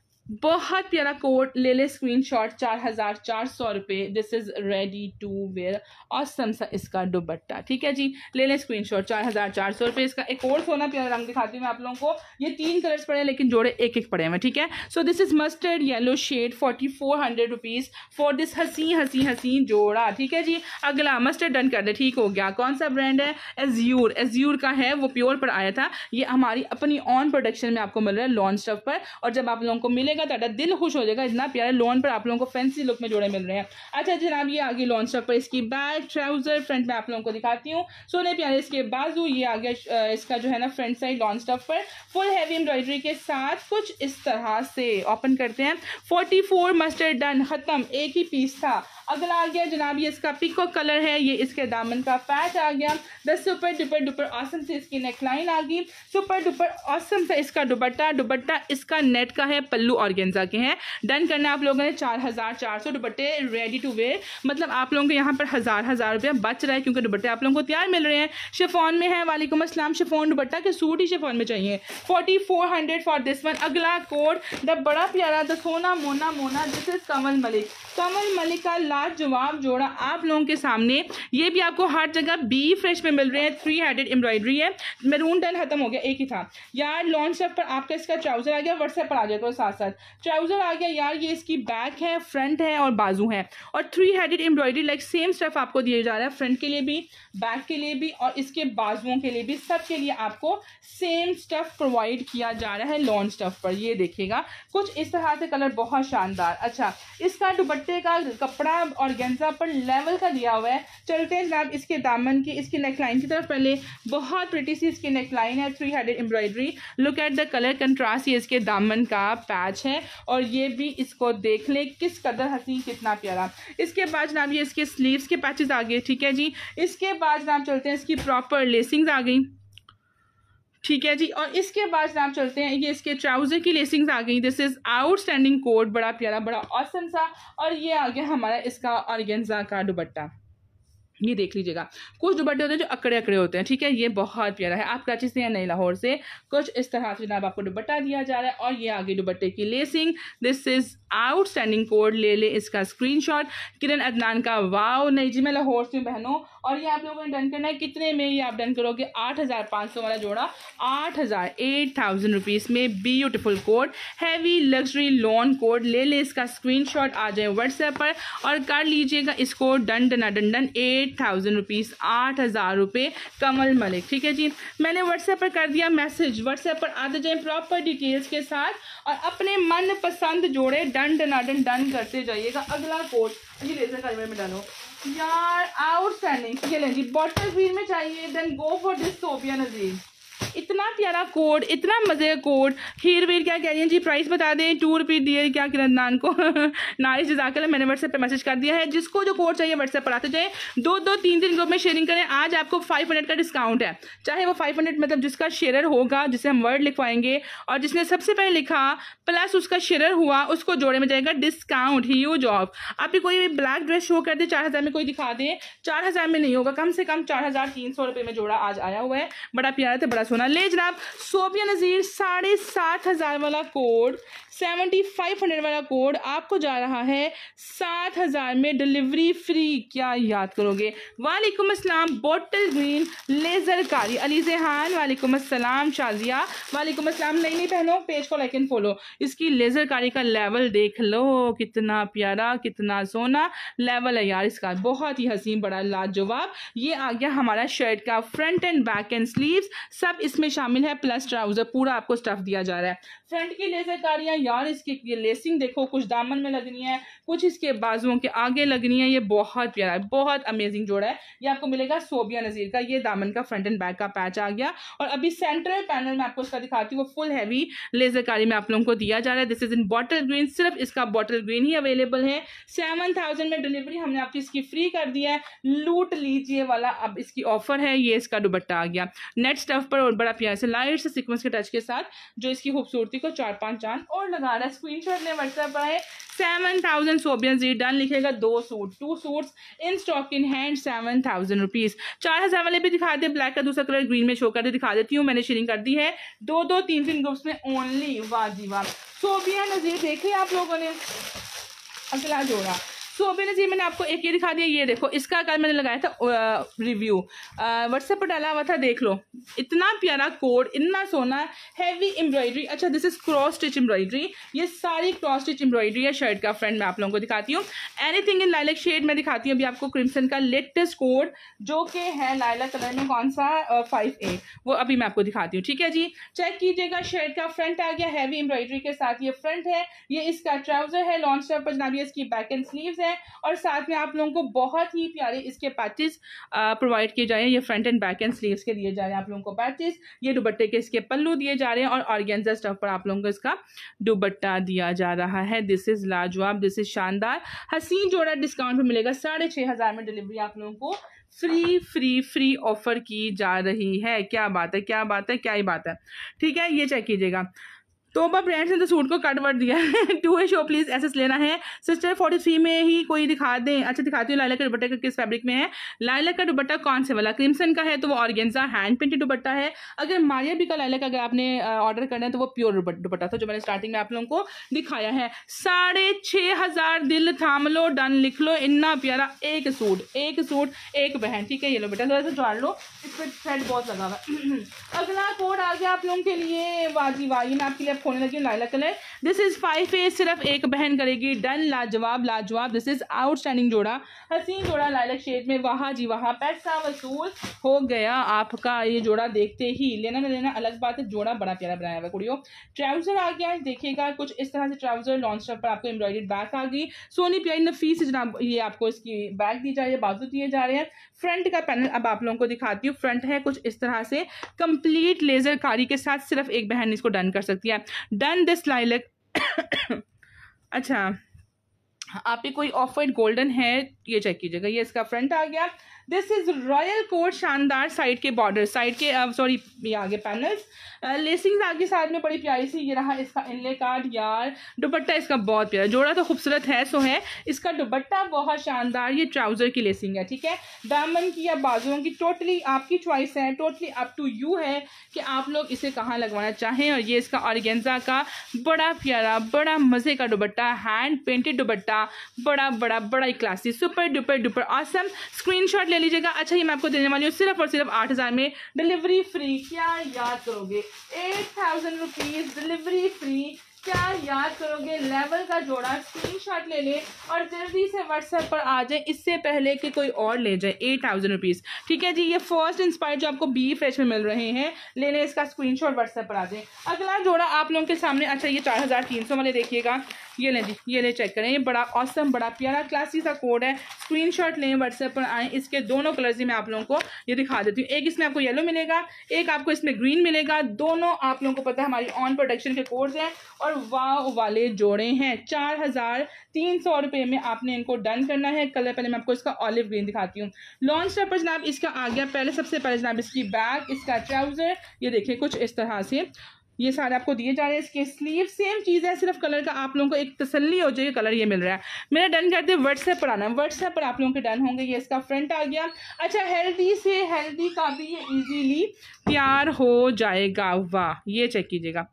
बहुत प्यारा कोट, ले ले स्क्रीनशॉट, चार हजार चार सौ रुपये। This is ready to wear, awesome सा इसका दुपट्टा, ठीक है जी, ले ले स्क्रीनशॉट, चार हजार चार सौ रुपये इसका। एक और सोना प्यारा रंग दिखाती हूँ मैं आप लोगों को, ये तीन कलर्स पड़े हैं लेकिन जोड़े एक एक पड़े हैं, ठीक है। So this is mustard yellow shade, forty four hundred rupees for this हसी हसी हसी जोड़ा, ठीक है जी। अगला मस्टर्ड डन कर दे, ठीक हो गया। कौन सा ब्रांड है, एज्यूर, एज्यूर का है, वो प्योर पर आया था, ये हमारी अपनी ऑन प्रोडक्शन में आपको मिल रहा है लॉन्च स्टफ पर, और जब आप लोगों को मिलेगा तो दिल खुश हो जाएगा, इतना प्यारे लोन पर आप लोगों को फैंसी लुक में जोड़े मिल रहे हैं। अच्छा जनाब ये आ गई लॉन्च स्टफ पर इसकी बैक, ट्राउजर, फ्रंट में आप लोगों को दिखाती हूँ, सोने प्यारे इसके बाजू, ये आ गया इसका जो है ना फ्रंट साइड लॉन्च स्टफ पर फुल हैवी एम्ब्रॉयडरी के साथ, कुछ इस तरह से। ओपन करते हैं, फोर्टी फोर मस्टर्ड डन, खत्म, एक ही पीस था। अगला आ गया जनाब ये इसका पिको कलर है, ये इसके दामन का पैच आ गया, the super duper duper awesome से इसकी नेकलाइन आ गई, सुपर डुपर ऑसम से इसका दुपट्टा, दुपट्टा इसका नेट का है, पल्लू ऑर्गेन्जा के हैं। डन करना आप लोगों ने चार हजार चार सौ दुपट्टे रेडी टू वेयर, मतलब आप लोगों को यहाँ पर हजार हजार रुपया बच रहा है क्योंकि दुपट्टे आप लोगों को तैयार मिल रहे हैं, शिफॉन में है। वालेकुम अस्सलाम, शिफॉन दुपट्टा के सूट ही शिफॉन में चाहिए, forty four hundred for this one. अगला कोड द बड़ा प्यारा द सोना मोना मोना, दिस इज कमल मलिक, कमल मलिक का लाजवाब जोड़ा आप लोगों के सामने। ये भी आपको हर जगह बी फ्रेश में मिल रहे हैं, थ्री हेडेड एम्ब्रॉयडरी है। मेरून डन खत्म हो गया, एक ही था यार। लॉन्च स्टफ पर आपका इसका ट्राउजर आ गया, व्हाट्सएप पर आ जाएगा तो साथ साथ ट्राउजर आ गया यार। ये इसकी बैक है, फ्रंट है और बाजू है, और three headed embroidery like same stuff आपको दिया जा रहा है, फ्रंट के लिए भी, बैक के लिए भी और इसके बाजुओं के लिए भी, सब के लिए आपको सेम स्टफ प्रोवाइड किया जा रहा है लॉन्च स्टफ पर। ये देखिएगा कुछ इस तरह से कलर, बहुत शानदार। अच्छा इसका दुपट्टे का कपड़ा और गेंजा पर लेवल का दिया हुआ है। चलते हैं जनाब इसके दामन की, इसकी नेकलाइन की तरफ। पहले बहुत प्रिटी सी इसकी नेकलाइन है, three headed embroidery, look at the colour contrast. ये इसके दामन का पैच है और ये भी इसको देख ले किस कदर हसीन, कितना प्यारा। इसके बाद जनाब ये इसके स्लीव्स के पैचेस आ गए, ठीक है जी। इसके बाद जनाब चलते हैं इसकी प्रॉपर लेसिंग्स आ गई, ठीक है जी। और इसके बाद जनाब चलते हैं, ये इसके ट्राउज़र की लेसिंग्स आ गई। दिस इज़ आउटस्टैंडिंग कोट, बड़ा प्यारा, बड़ा ऑसम सा। और ये आ गया हमारा इसका ऑर्गेन्जा का दुपट्टा। ये देख लीजिएगा, कुछ दुपट्टे होते हैं जो अकड़े अकड़े होते हैं, ठीक है, ये बहुत प्यारा है। आप कराची से या नई लाहौर से, कुछ इस तरह से जनाब आपको दुपट्टा दिया जा रहा है। और ये आगे दुपट्टे की lacing, this is outstanding code, ले ले इसका स्क्रीनशॉट। किरण अदनान का वाओ, नहीं जी मैं लाहौर से बहनों। और ये आप लोगों ने डन करना है कितने में, ये आप डन करोगे आठ हज़ार पाँच सौ वाला जोड़ा, आठ हज़ार एट थाउजेंड रुपीज़ में। Beautiful code, heavy luxury lawn code, ले ले इसका स्क्रीनशॉट, आ जाए व्हाट्सएप पर और कर लीजिएगा इसको डन डना done done. Eight thousand rupees, आठ हज़ार रुपये, कमल मलिक, ठीक है जी। मैंने व्हाट्सएप पर कर दिया मैसेज, व्हाट्सएप पर आते जाए प्रॉपर डिटेल्स के साथ और अपने मन पसंद जोड़े डन डना डन डन करते जाइएगा। अगला कोड ये लेजर कलर में डालो यार, आउटस्टैंडिंग। ये लें जी, बॉटल ग्रीन में चाहिए, then go for this Sobia Nazir. इतना प्यारा कोड, इतना मजे का कोड। हीर वीर क्या कह रही हैं जी, प्राइस बता दें। टू रुपीज़ दिए क्या किरंदान को। नाइस जज़ाकल्लाह, मैंने व्हाट्सएप पे मैसेज कर दिया है। जिसको जो कोड चाहिए व्हाट्सएप पर आते जाए, दो दो तीन तीन ग्रुप में शेयरिंग करें। आज आपको फाइव हंड्रेड का डिस्काउंट है, चाहे वो फाइव हंड्रेड मतलब जिसका शेयर होगा, जिसे हम वर्ड लिखवाएंगे और जिसने सबसे पहले लिखा प्लस उसका शेयर हुआ, उसको जोड़े में जाएगा डिस्काउंट ह्यूज ऑफ। आप कोई भी ब्लैक ड्रेस शो कर दे, चार हज़ार में कोई दिखा दे, चार हज़ार में नहीं होगा, कम से कम चार हज़ार तीन सौ रुपये में जोड़ा आज आया हुआ है। बड़ा प्यारा था, बड़ा सोना। ले जनाब सोबिया नज़ीर, साढ़े सात हज़ार वाला कोड, सेवेंटी फाइव हंड्रेड वाला कोड आपको जा रहा है सात हज़ार में, डिलीवरी फ्री। क्या याद करोगे। वालेकुम अस्सलाम, बॉटल ग्रीन लेजर कारी, अली जहान वालेकुम अस्सलाम, शाजिया वालेकुम अस्सलाम। नहीं नहीं पहनो, पेज को लाइक एंड फॉलो। इसकी लेजर कारी का लेवल देख लो, कितना प्यारा, कितना सोना लेवल है यार इसका, बहुत ही हसीन, बड़ा लाजवाब। ये आ गया हमारा शर्ट का front and back and sleeves सब इसमें शामिल है, प्लस ट्राउजर पूरा आपको स्टफ दिया जा रहा है। फ्रंट की लेजर कारियां यार, इसकी ये लेसिंग देखो, कुछ दामन में लगनी है, कुछ इसके बाजुओं के आगे लगनी है। ये बहुत प्यारा है, बहुत अमेजिंग जोड़ा है। ये आपको मिलेगा सोबिया नज़ीर का। ये दामन का फ्रंट एंड बैक का पैच आ गया। और अभी सेंट्रल पैनल में आपको इसका दिखाती हूँ, वो फुल हैवी लेजर कारी में आप लोगों को दिया जा रहा है। This is in bottle green, सिर्फ इसका बॉटल ग्रीन ही अवेलेबल है। सेवन थाउजेंड में डिलीवरी हमने आपकी इसकी फ्री कर दिया है, लूट लीजिए वाला अब इसकी ऑफर है। ये इसका दुपट्टा आ गया नेट स्टफ पर और बड़ा प्यार से लाइट से सीक्वेंस के टच के साथ, जो इसकी खूबसूरती को चार पांच चांद और लगा रहा है। स्क्रीनशॉट ले व्हाट्सएप पर है। सेवन थाउजेंड सोबियन जी डन लिखेगा, दो suit, two suits in stock in hand, seven thousand rupees. चार हजार वाले भी दिखा दे, ब्लैक का दूसरा कलर ग्रीन में शो कर दे, दिखा देती हूँ, मैंने शेयरिंग कर दी है। दो दो तीन तीन ग्रुप्स में ओनली। वाह जी वाह, सोबिया नज़ीर देखे आप लोगों ने। अगला जोड़ा सोबिया नज़ीर, मैंने आपको एक ये दिखा दिया, ये देखो, इसका कल मैंने लगाया था रिव्यू, व्हाट्सएप पर डाला हुआ था, देख लो। इतना प्यारा कोड, इतना सोना, हैवी एम्ब्रॉयडरी। अच्छा, this is cross stitch embroidery, ये सारी क्रॉस स्टिच एम्ब्रॉयडरी है शर्ट का फ्रंट में आप लोगों को दिखाती हूँ। एनीथिंग इन लाइलैक शेड में दिखाती हूँ अभी आपको। क्रिम्सन का लेटेस्ट कोड जो कि है लाइलैक कलर में, कौन सा, फाइव ए, वो अभी मैं आपको दिखाती हूँ। ठीक है जी, चेक कीजिएगा। शर्ट का फ्रंट आ गया हैवी एम्ब्रॉयडरी के साथ, ये फ्रंट है, ये इसका ट्राउजर है लॉन्ग स्टफ पर जनाब, ये इसकी बैक एंड स्लीव्स है और साथ में आप लोगों को बहुत ही प्यारे इसके पैचेस प्रोवाइड किए जा रहे हैं। ये front and back and sleeves के दिए जा रहे हैं आप लोगों को पैचेस। ये दुपट्टे के इसके पल्लू दिए जा रहे हैं और ऑर्गेन्जा स्टफ पर आप लोगों को इसका दुपट्टा दिया जा रहा है। दिस इज लाजवाब, दिस इज शानदार, हसीन जोड़ा डिस्काउंट में मिलेगा। साढ़े छः हज़ार में डिलीवरी आप लोगों को फ्री फ्री फ्री ऑफर की जा रही है। क्या बात है, क्या बात है, क्या ही बात है। ठीक है, ये चेक कीजिएगा। तोबा ब्रांड्स ने तो सूट को कट वर्ड दिया है। टू ए शो प्लीज एसेस लेना है सिस्टर, फोर्टी थ्री में ही कोई दिखा दें। अच्छा दिखाती हूँ, लाइलैक का दुपट्टा किस फैब्रिक में है। लाइलैक का दुपट्टा कौन से वाला, क्रिम्सन का है तो वो ऑर्गेन्जा हैंड प्रिंटेड दुपट्टा है। अगर मारिया बी का लाइलैक अगर आपने ऑर्डर करना है तो वो प्योर दुपट्टा था जो मैंने स्टार्टिंग में आप लोगों को दिखाया है। साढ़े छः हजार दिल थाम लो, डन लिख लो। इतना प्यारा एक सूट, एक सूट एक बहन। ठीक है, ये लो बेटा, थोड़ा सा जोड़ लो, इस पर थ्रेड बहुत लगा हुआ। अगला कोड आ गया आप लोगों के लिए, वाजी वाह, ये मैं आपके लिए होने लगी lilac colour. This is five A, सिर्फ एक बहन करेगी, डन, लाजवाब लाजवाब। दिस इज आउटस्टैंडिंग जोड़ा, हसीन जोड़ा लाइलैक शेड में। वहाँ जी वहाँ, पैसा वसूल हो गया आपका। ये जोड़ा देखते ही लेना ना लेना अलग बात है, जोड़ा बड़ा प्यारा बनाया हुआ कुड़ियों। ट्राउजर आ गया है, देखिएगा कुछ इस तरह से ट्राउजर लॉन्ग स्टफ पर आपको एम्ब्रॉयडर्ड बैक आ गई, सोनी प्यारी नफीस जनाब। ये आपको इसकी बैक दी जा रही है, बाजू दिए जा रहे हैं। फ्रंट का पैनल अब आप लोगों को दिखाती हूँ। फ्रंट है कुछ इस तरह से कंप्लीट लेजर कारी के साथ, सिर्फ एक बहन इसको डन कर सकती है। Done this lilac. अच्छा आप पे कोई ऑफ वाइट गोल्डन है, ये चेक कीजिएगा, ये इसका फ्रंट आ गया। दिस इज रॉयल कोट, शानदार साइड के बॉर्डर, साइड के सॉरी uh, ये आगे पैनल्स, लेसिंग्स आगे साथ में बड़ी प्यारी सी, ये रहा इसका इनले कार्ड। यार दुपट्टा इसका बहुत प्यारा, जोड़ा तो खूबसूरत है सो है, इसका दुपट्टा बहुत शानदार, ये ट्राउजर की लेसिंग है, ठीक है। दामन की या बाजुओं की टोटली आपकी चॉइस है, टोटली अप टू यू है कि आप लोग इसे कहाँ लगवाना चाहें। और ये इसका ऑर्गेन्जा का बड़ा प्यारा बड़ा मज़े का दुपट्टा, हैंड पेंटेड दुपट्टा, बड़ा बड़ा बड़ा ही classy, super duper duper awesome. Screenshot ले लीजिएगा। अच्छा ये मैं आपको देने वाली हूँ सिर्फ और सिर्फ आठ हज़ार में, डिलीवरी फ्री। क्या याद करोगे, eight thousand rupees delivery free, क्या याद करोगे। लेवल का जोड़ा, स्क्रीनशॉट ले ले और जल्दी से व्हाट्सएप पर आ जाए, इससे पहले कि कोई और ले जाए। एट थाउजेंड रुपीज़, ठीक है जी। ये फर्स्ट इंस्पायर जो आपको बी फ्रेश में मिल रहे हैं, ले लें, इसका स्क्रीनशॉट व्हाट्सएप पर आ जाए। अगला जोड़ा आप लोगों के सामने, अच्छा ये चार हज़ार तीन सौ वाले देखिएगा, ये लें जी, ये ले चेक करें, ये बड़ा ऑसम बड़ा प्यारा क्लासी सा कोड है। स्क्रीनशॉट लें, व्हाट्सएप पर आएँ। इसके दोनों कलर्स ही मैं आप लोगों को ये दिखा देती हूँ। एक इसमें आपको येलो मिलेगा, एक आपको इसमें ग्रीन मिलेगा। दोनों आप लोगों को पता है हमारी ऑन प्रोडक्शन के कोड्स हैं और वाव वाले जोड़े हैं। चार हज़ार तीन सौ रुपये में आपने इनको डन करना है। कलर पहले मैं आपको इसका ऑलिव ग्रीन दिखाती हूँ। लॉन्च पर जनाब इसका आ गया पहले, सबसे पहले जनाब इसकी बैक, इसका ट्राउजर, ये देखिए कुछ इस तरह से ये सारे आपको दिए जा रहे हैं। इसके स्लीव सेम चीज़ है, सिर्फ कलर का आप लोगों को एक तसल्ली हो जाएगी, कलर ये मिल रहा है। मेरा डन करते व्हाट्सएप पर आना, व्हाट्सएप पर आप लोगों के डन होंगे। ये इसका फ्रंट आ गया। अच्छा हेल्दी से हेल्दी का भी ये इजीली तैयार हो जाएगा। वाह, ये चेक कीजिएगा,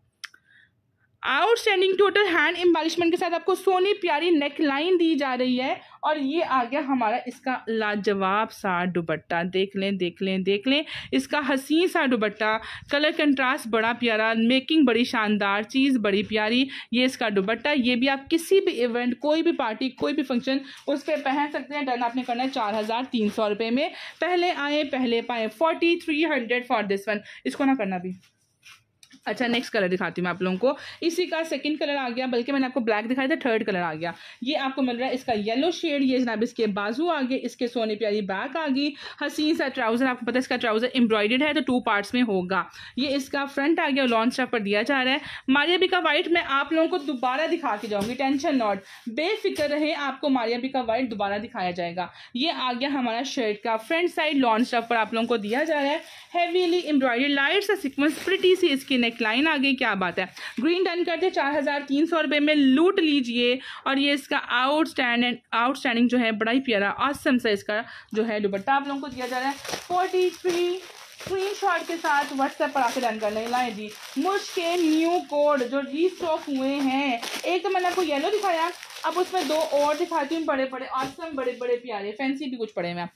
आउटस्टैंडिंग टोटल हैंड एम्बेलिशमेंट के साथ आपको सोनी प्यारी नेक लाइन दी जा रही है। और ये आ गया हमारा इसका लाजवाब सा दुपट्टा, देख लें देख लें देख लें, इसका हसीन सा दुपट्टा, कलर कंट्रास्ट बड़ा प्यारा, मेकिंग बड़ी शानदार, चीज़ बड़ी प्यारी। ये इसका दुपट्टा, ये भी आप किसी भी इवेंट, कोई भी पार्टी, कोई भी फंक्शन उस पर पहन सकते हैं। डन आपने करना है चार हज़ार तीन सौ रुपये में। पहले आए पहले पाए, forty three hundred for this one. इसको ना करना भी। अच्छा नेक्स्ट कलर दिखाती हूँ मैं आप लोगों को, इसी का सेकंड कलर आ गया, बल्कि मैंने आपको ब्लैक दिखाया था, थर्ड कलर आ गया। ये आपको मिल रहा है इसका येलो शेड। ये जनाब इसके बाजू आ गए, इसके सोने प्यारी बैक आ गई, हसीन सा ट्राउजर, आपको पता है इसका ट्राउजर एम्ब्रॉयडर्ड है तो टू पार्ट्स में होगा। ये इसका फ्रंट आ गया, लॉन्च स्टफ पर दिया जा रहा है। मारिया बी का वाइट मैं आप लोगों को दोबारा दिखा के जाऊंगी, टेंशन नॉट, बेफिक्र रहे, आपको मारिया बी का वाइट दोबारा दिखाया जाएगा। ये आ गया हमारा शर्ट का फ्रंट साइड, लॉन्च स्टफ पर आप लोगों को दिया जा रहा है। हैवीली एम्ब्रॉयडर्ड लाइट सा सीक्वेंस, प्रिटी सी इसकी नेक लाइन आ गई। क्या बात है, ग्रीन डन करते चार हजार तीन सौ रुपये में, लूट लीजिए। और ये इसका आउटस्टैंडिंग आउटस्टैंडिंग जो है बड़ा ही प्यारा ऑसम सा इसका जो है दुपट्टा आप लोगों को दिया जा रहा है। फोर्टी थ्री स्क्रीनशॉट के साथ व्हाट्सएप पर आकर डन करने लाए जी। मुझके न्यू कोड जो रीस्टॉक हुए हैं, एक तो मैंने आपको येलो दिखाया, अब उसमें दो और दिखाती हूँ, बड़े बड़े ऑसम बड़े बड़े प्यारे फैंसी भी कुछ पड़े हैं।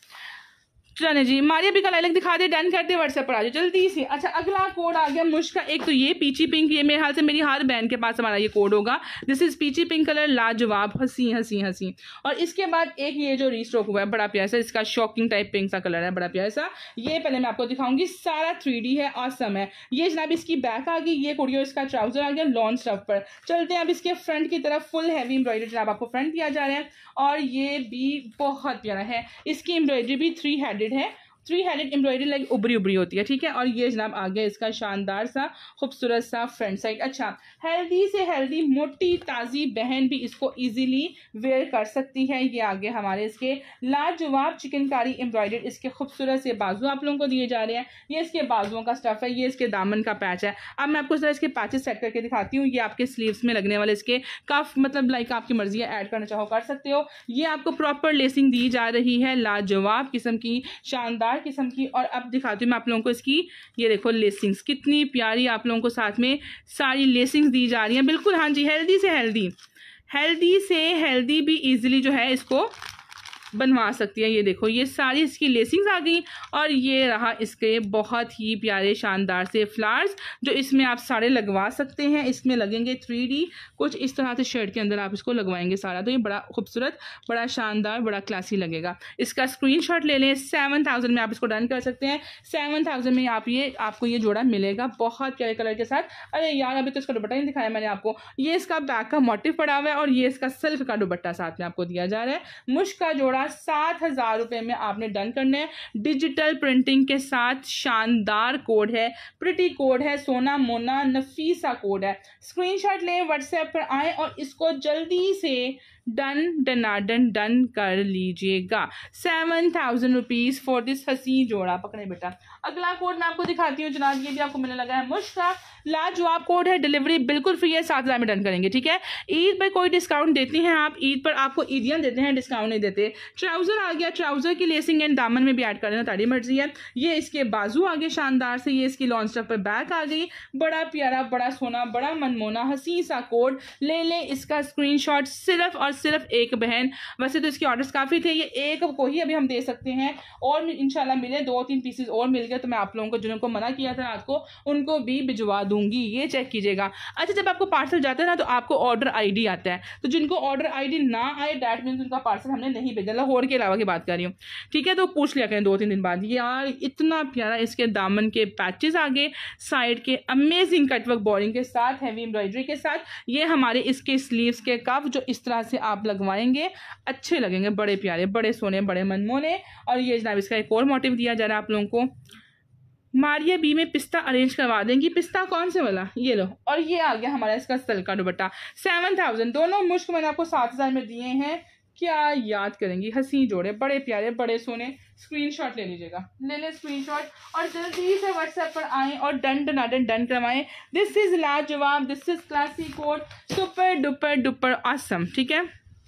चले जी, मारिया बी का लाइलक दिखा दे, डन करते व्हाट्सएप पर आ जाओ जल्दी से। अच्छा अगला कोड आ गया मुश्क का, एक तो ये पीची पिंक, ये मेरे हाल से मेरी हर बहन के पास हमारा ये कोड होगा। This is peachy pink colour, लाजवाब, हंसी हंसी हंसी। और इसके बाद एक ये जो रीस्टॉक हुआ है बड़ा प्यारा सा, इसका शॉकिंग टाइप पिंक सा कलर है, बड़ा प्यारा सा। ये पहले मैं आपको दिखाऊंगी, सारा थ्री डी है, ऑसम है। ये जनाब इसकी बैक आ गई, ये कुड़ियो इसका ट्राउजर आ गया लॉन्च स्टफ पर। चलते हैं अब इसके फ्रंट की तरफ, फुल हैवी एम्ब्रॉयडरी जनाब आपको फ्रंट दिया जा रहा है। और ये भी बहुत प्यारा है, इसकी एम्ब्रॉयडरी भी थ्री हेडेड है, थ्री हेडेड एम्ब्रॉयडरी लाइक उबरी उबरी होती है, ठीक है। और ये जनाब आ गया इसका शानदार सा खूबसूरत सा फ्रंट साइड। अच्छा हेल्दी से हेल्दी मोटी ताज़ी बहन भी इसको इजीली वेयर कर सकती है। ये आ गया हमारे इसके लाजवाब चिकनकारी एम्ब्रॉयडर्ड, इसके खूबसूरत से बाजू आप लोगों को दिए जा रहे हैं। ये इसके बाजुओं का स्टफ है, ये इसके दामन का पैच है। अब मैं आपको इसके पैचेस सेट करके दिखाती हूँ। ये आपके स्लीव्स में लगने वाले इसके कफ, मतलब लाइक आपकी मर्जी है, ऐड करना चाहो कर सकते हो। ये आपको प्रॉपर लेसिंग दी जा रही है, लाजवाब किस्म की, शानदार किस्म की। और अब दिखाती हूँ मैं आप लोगों को इसकी, ये देखो लेसिंग्स कितनी प्यारी आप लोगों को साथ में सारी लेसिंग्स दी जा रही हैं, बिल्कुल हाँ जी, हेल्दी से हेल्दी, हेल्दी से हेल्दी भी इजीली जो है इसको बनवा सकती है। ये देखो ये सारी इसकी लेसिंग्स आ गई। और ये रहा इसके बहुत ही प्यारे शानदार से फ्लावर्स जो इसमें आप सारे लगवा सकते हैं। इसमें लगेंगे थ्री डी कुछ इस तरह से, शर्ट के अंदर आप इसको लगवाएंगे सारा, तो ये बड़ा खूबसूरत, बड़ा शानदार, बड़ा क्लासी लगेगा। इसका स्क्रीनशॉट ले लें, सेवन थाउजेंड में आप इसको डन कर सकते हैं। सेवन थाउजेंड में आप ये आपको ये जोड़ा मिलेगा बहुत प्यारे कलर के साथ। अरे यार अभी तो इसका दुपट्टा नहीं दिखाया मैंने आपको, ये इसका बैक का मोटिव पड़ा हुआ है और ये इसका सेल्फ का दुपट्टा साथ में आपको दिया जा रहा है। मुश्क का जोड़ा सात हजार रुपए में आपने डन करने हैं, डिजिटल प्रिंटिंग के साथ। शानदार कोड है, प्रिटी कोड है, सोना मोना नफीसा कोड है। स्क्रीनशॉट लें, व्हाट्सएप पर आए और इसको जल्दी से डन डनाडन डन कर लीजिएगा। Seven thousand rupees for this हसी जोड़ा। पकड़े बेटा। अगला कोड मैं आपको दिखाती हूँ जनाब, ये भी आपको मिलने लगा है मुश्का। लाजवाब कोड है, डिलीवरी बिल्कुल फ्री है, सात हज़ार में डन करेंगे। ठीक है, ईद पर कोई डिस्काउंट देती हैं आप, ईद पर आपको ईदियाँ देते हैं, डिस्काउंट नहीं देते। ट्राउज़र आ गया, ट्राउज़र की लेसिंग एंड दामन में भी ऐड कर देना, तारी मर्जी है। ये इसके बाजू आ गए शानदार से, ये इसकी लॉन्च स्टफ पर बैक आ गई, बड़ा प्यारा, बड़ा सोना, बड़ा मनमोना हसी सा कोड। ले ले इसका स्क्रीनशॉट, सिर्फ और सिर्फ एक बहन। वैसे तो इसके ऑर्डर्स काफ़ी थे, ये एक को ही अभी हम दे सकते हैं, और इंशाल्लाह मिले दो तीन पीसेज और मिल गए तो मैं आप लोगों को जिनको मना किया था रात को उनको भी भिजवा दूंगी। ये चेक कीजिएगा। अच्छा, जब आपको पार्सल जाता है ना तो आपको ऑर्डर आईडी आता है, तो जिनको ऑर्डर आईडी ना आए डैट मीन्स उनका पार्सल हमने नहीं भेजा। लाहौर के अलावा की बात कर रही हूँ, ठीक है, तो पूछ लिया करें दो तीन दिन बाद। यार इतना प्यारा इसके दामन के पैचेस आगे, साइड के अमेजिंग कटवर्क बॉर्डिंग के साथ, हैवी एम्ब्रॉयडरी के साथ। ये हमारे इसके स्लीव्स के कफ जो इस तरह से आप लगवाएंगे अच्छे लगेंगे, बड़े प्यारे, बड़े सोने, बड़े मनमोने। और ये जनाब इसका एक और मोटिव दिया जा रहा है आप लोगों को, मारिया बी में पिस्ता अरेंज करवा देंगी। पिस्ता कौन से वाला, ये लो। और ये आ गया हमारा इसका सलका दुपट्टा। सेवन थाउजेंड दोनों मुश्क मैंने आपको सात हज़ार में दिए हैं। क्या याद करेंगी, हसी जोड़े, बड़े प्यारे, बड़े सोने। स्क्रीनशॉट ले लीजिएगा, ले ले स्क्रीनशॉट और जल्दी से व्हाट्सएप पर आएँ और डन डनाडन डन करवाएं। दिस इज लाजवाब, this is classy code, super duper duper awesome. ठीक है,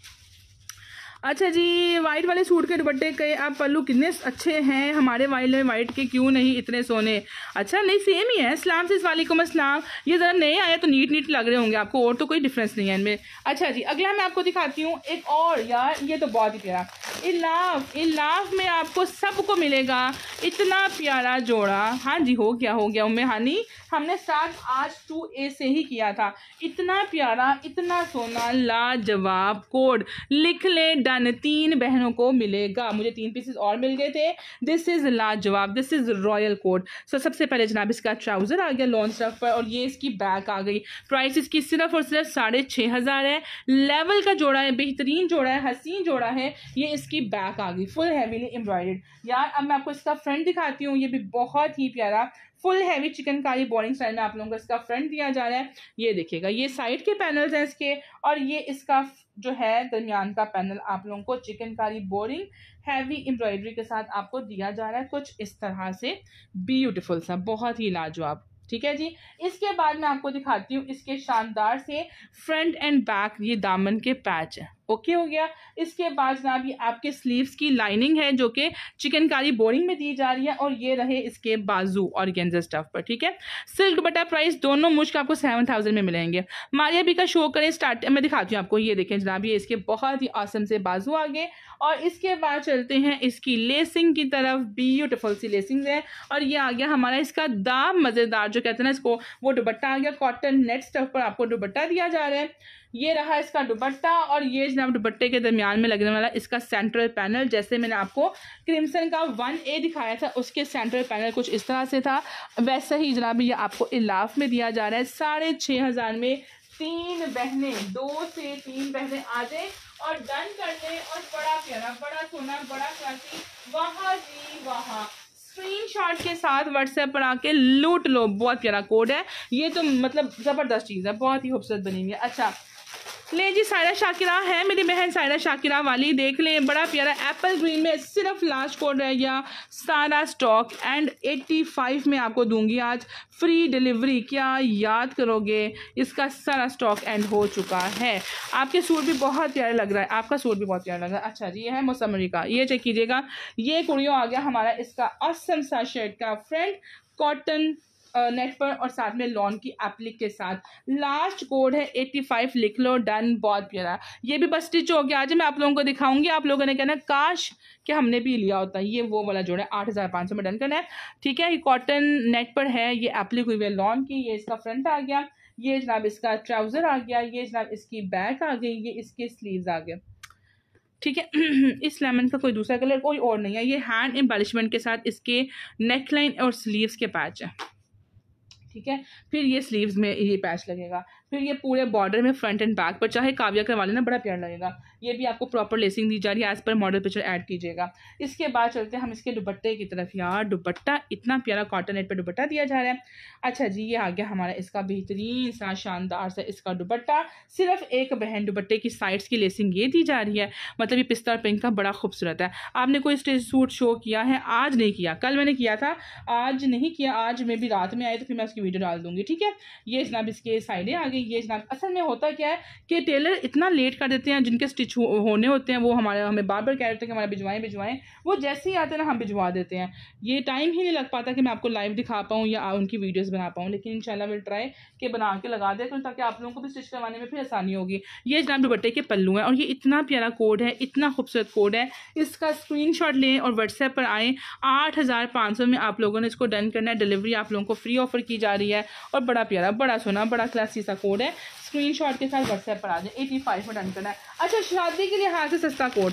अच्छा जी, वाइट वाले सूट के दुपट्टे के आप पल्लू कितने अच्छे हैं, हमारे वाले वाइट के क्यों नहीं इतने सोने। अच्छा नहीं, सेम ही है। अस्सलाम से वालेकुम अस्सलाम। ये ज़रा नए आए तो नीट नीट लग रहे होंगे आपको, और तो कोई डिफरेंस नहीं है इनमें। अच्छा जी, अगला मैं आपको दिखाती हूँ एक और। यार ये तो बहुत ही प्यारा, इलाफ इलाफ में आपको सबको मिलेगा इतना प्यारा जोड़ा। हाँ जी, हो गया हो गया उम्मे हानी, हमने स्टार्ट आज टू ए से ही किया था। इतना प्यारा, इतना सोना, लाजवाब कोड लिख ले, डन। तीन बहनों को मिलेगा, मुझे तीन पीसेस और मिल गए थे। दिस इज लाजवाब, this is royal code. So सबसे पहले जनाब इसका ट्राउजर आ गया लॉन्च स्टफ पर, और ये इसकी बैक आ गई। प्राइस इसकी सिर्फ और सिर्फ साढ़े छः हज़ार है। लेवल का जोड़ा है, बेहतरीन जोड़ा है, हसीन जोड़ा है। ये इसकी बैक आ गई, फुल हैवीली एम्ब्रॉयडर्ड। यार अब मैं आपको इसका फ्रंट दिखाती हूँ, ये भी बहुत ही प्यारा full heavy chikankari bordering style में आप लोगों को इसका फ्रंट दिया जा रहा है। ये देखिएगा, ये साइड के पैनल्स हैं इसके, और ये इसका जो है दरमियान का पैनल आप लोगों को चिकनकारी बॉर्डिंग हैवी एम्ब्रॉयडरी के साथ आपको दिया जा रहा है, कुछ इस तरह से ब्यूटीफुल सा, बहुत ही लाजवाब। ठीक है जी, इसके बाद मैं आपको दिखाती हूँ इसके शानदार से फ्रंट एंड बैक ये दामन के पैच है। ओके हो गया। इसके बाद जनाब ये आपके स्लीव्स की लाइनिंग है जो कि चिकनकारी बोरिंग में दी जा रही है, और ये रहे इसके बाजू ऑर्गेन्जा स्टफ पर। ठीक है, सिल्क दुपट्टा प्राइस दोनों मुश्क आपको सेवन थाउजेंड में मिलेंगे। मारिया बी का शो करें स्टार्ट, मैं दिखाती हूँ आपको। ये देखें जनाब, ये इसके बहुत ही आसम से बाजू आगे, और इसके बाद चलते हैं इसकी लेसिंग की तरफ। ब्यूटीफुल सी लेसिंग है, और ये आ गया हमारा इसका दाम मज़ेदार जो कहते हैं ना इसको, वो दुपट्टा आ गया। कॉटन नेट स्टफ पर आपको दुपट्टा दिया जा रहा है। ये रहा इसका दुपट्टा, और ये जनाब दुपट्टे के दरमियान में लगने वाला इसका सेंट्रल पैनल। जैसे मैंने आपको क्रिम्सन का वन ए दिखाया था, उसके सेंट्रल पैनल कुछ इस तरह से था, वैसा ही जनाब ये आपको इलाफ में दिया जा रहा है साढ़े छः हज़ार में। तीन बहनें, दो से तीन बहनें आ जाए और डन कर दें, और बड़ा प्यारा, बड़ा सोना, बड़ा क्लासी, वहाँ जी वहाँ स्क्रीनशॉट के साथ व्हाट्सएप पर आके लूट लो। बहुत प्यारा कोड है ये, तो मतलब ज़बरदस्त चीज़ है, बहुत ही खूबसूरत बनी हुई है। अच्छा ले जी, सायरा शाकिरा है मेरी बहन, सायरा शाकिरा वाली देख लें, बड़ा प्यारा एप्पल ग्रीन में, सिर्फ लास्ट कोड रह गया, सारा स्टॉक एंड पचासी में आपको दूंगी आज फ्री डिलीवरी। क्या याद करोगे, इसका सारा स्टॉक एंड हो चुका है। आपके सूट भी बहुत प्यारे लग रहा है, आपका सूट भी बहुत प्यारा लग रहा है। अच्छा जी, ये है मौसमरी का, ये चेक कीजिएगा, ये कुड़ियों आ गया हमारा इसका ऑसम सा शर्ट का फ्रंट, कॉटन नेट पर, और साथ में लॉन की एप्लिक के साथ। लास्ट कोड है पचासी, लिख लो, डन। बहुत प्यारा, ये भी बस स्टिच हो गया। आज मैं आप लोगों को दिखाऊंगी, आप लोगों ने कहना काश कि हमने भी लिया होता। ये वो वाला जोड़ा है, आठ हज़ार पाँच सौ में डन करना है। ठीक है, ये कॉटन नेट पर है, ये एप्लिक हुई है लॉन की। ये इसका फ्रंट आ गया, ये जनाब इसका ट्राउजर आ गया, ये जनाब इसकी बैक आ गई, ये इसके स्लीव्स आ गए। ठीक है, इस लेमन का कोई दूसरा कलर कोई और नहीं है। ये हैंड एम्बलिशमेंट के साथ इसके नेकलाइन और स्लीव्स के पैच है। ठीक है, फिर ये स्लीव्स में ये पैच लगेगा। फिर ये पूरे बॉर्डर में फ्रंट एंड बैक पर चाहे काविया करवा लेना, बड़ा प्यारा लगेगा। ये भी आपको प्रॉपर लेसिंग दी जा रही है, as per model picture add कीजिएगा। इसके बाद चलते हैं हम इसके दुपट्टे की तरफ। यार दुपट्टा इतना प्यारा कॉटन नेट पर दुपट्टा दिया जा रहा है। अच्छा जी, ये आ गया हमारा इसका बेहतरीन सा शानदार सा इसका दुपट्टा। सिर्फ एक बहन दुपट्टे की साइड्स की लेसिंग ये दी जा रही है, मतलब ये पिस्ता और पिंक का बड़ा खूबसूरत है। आपने कोई स्टेज सूट शो किया है? आज नहीं किया, कल मैंने किया था, आज नहीं किया। आज मैं भी रात में आए तो फिर मैं उसकी वीडियो डाल दूंगी, ठीक है। ये जनाब इसके साइडें आ गई। ये जनाब असल में होता क्या है कि टेलर इतना लेट कर देते हैं, जिनके स्टिच हो, होने होते हैं वो हमारे हमें बार बार कह रहे थे कि हमारे भिजवाएं भिजवाएं, वो जैसे ही आते हैं ना हम भिजवा देते हैं। ये टाइम ही नहीं लग पाता कि मैं आपको लाइव दिखा पाऊँ या उनकी वीडियोस बना पाऊँ, लेकिन इंशाल्लाह विल ट्राई कि बना के लगा दे ताकि आप लोगों को भी स्टिच करवाने में फिर आसानी होगी। ये जनाब दुपट्टे के पल्लू हैं और ये इतना प्यारा कोड है, इतना खूबसूरत कोड है। इसका स्क्रीनशॉट लें और व्हाट्सएप पर आएँ। आठ हज़ार पाँच सौ में आप लोगों ने इसको डन करना है। डिलीवरी आप लोगों को फ्री ऑफर की जा रही है और बड़ा प्यारा, बड़ा सोना, बड़ा क्लासी सा कोड है। स्क्रीनशॉट के साथ व्हाट्सएप पर आ जाए। एटी फाइव में डन करना है। अच्छा, शादी के लिहाज से सस्ता कोड,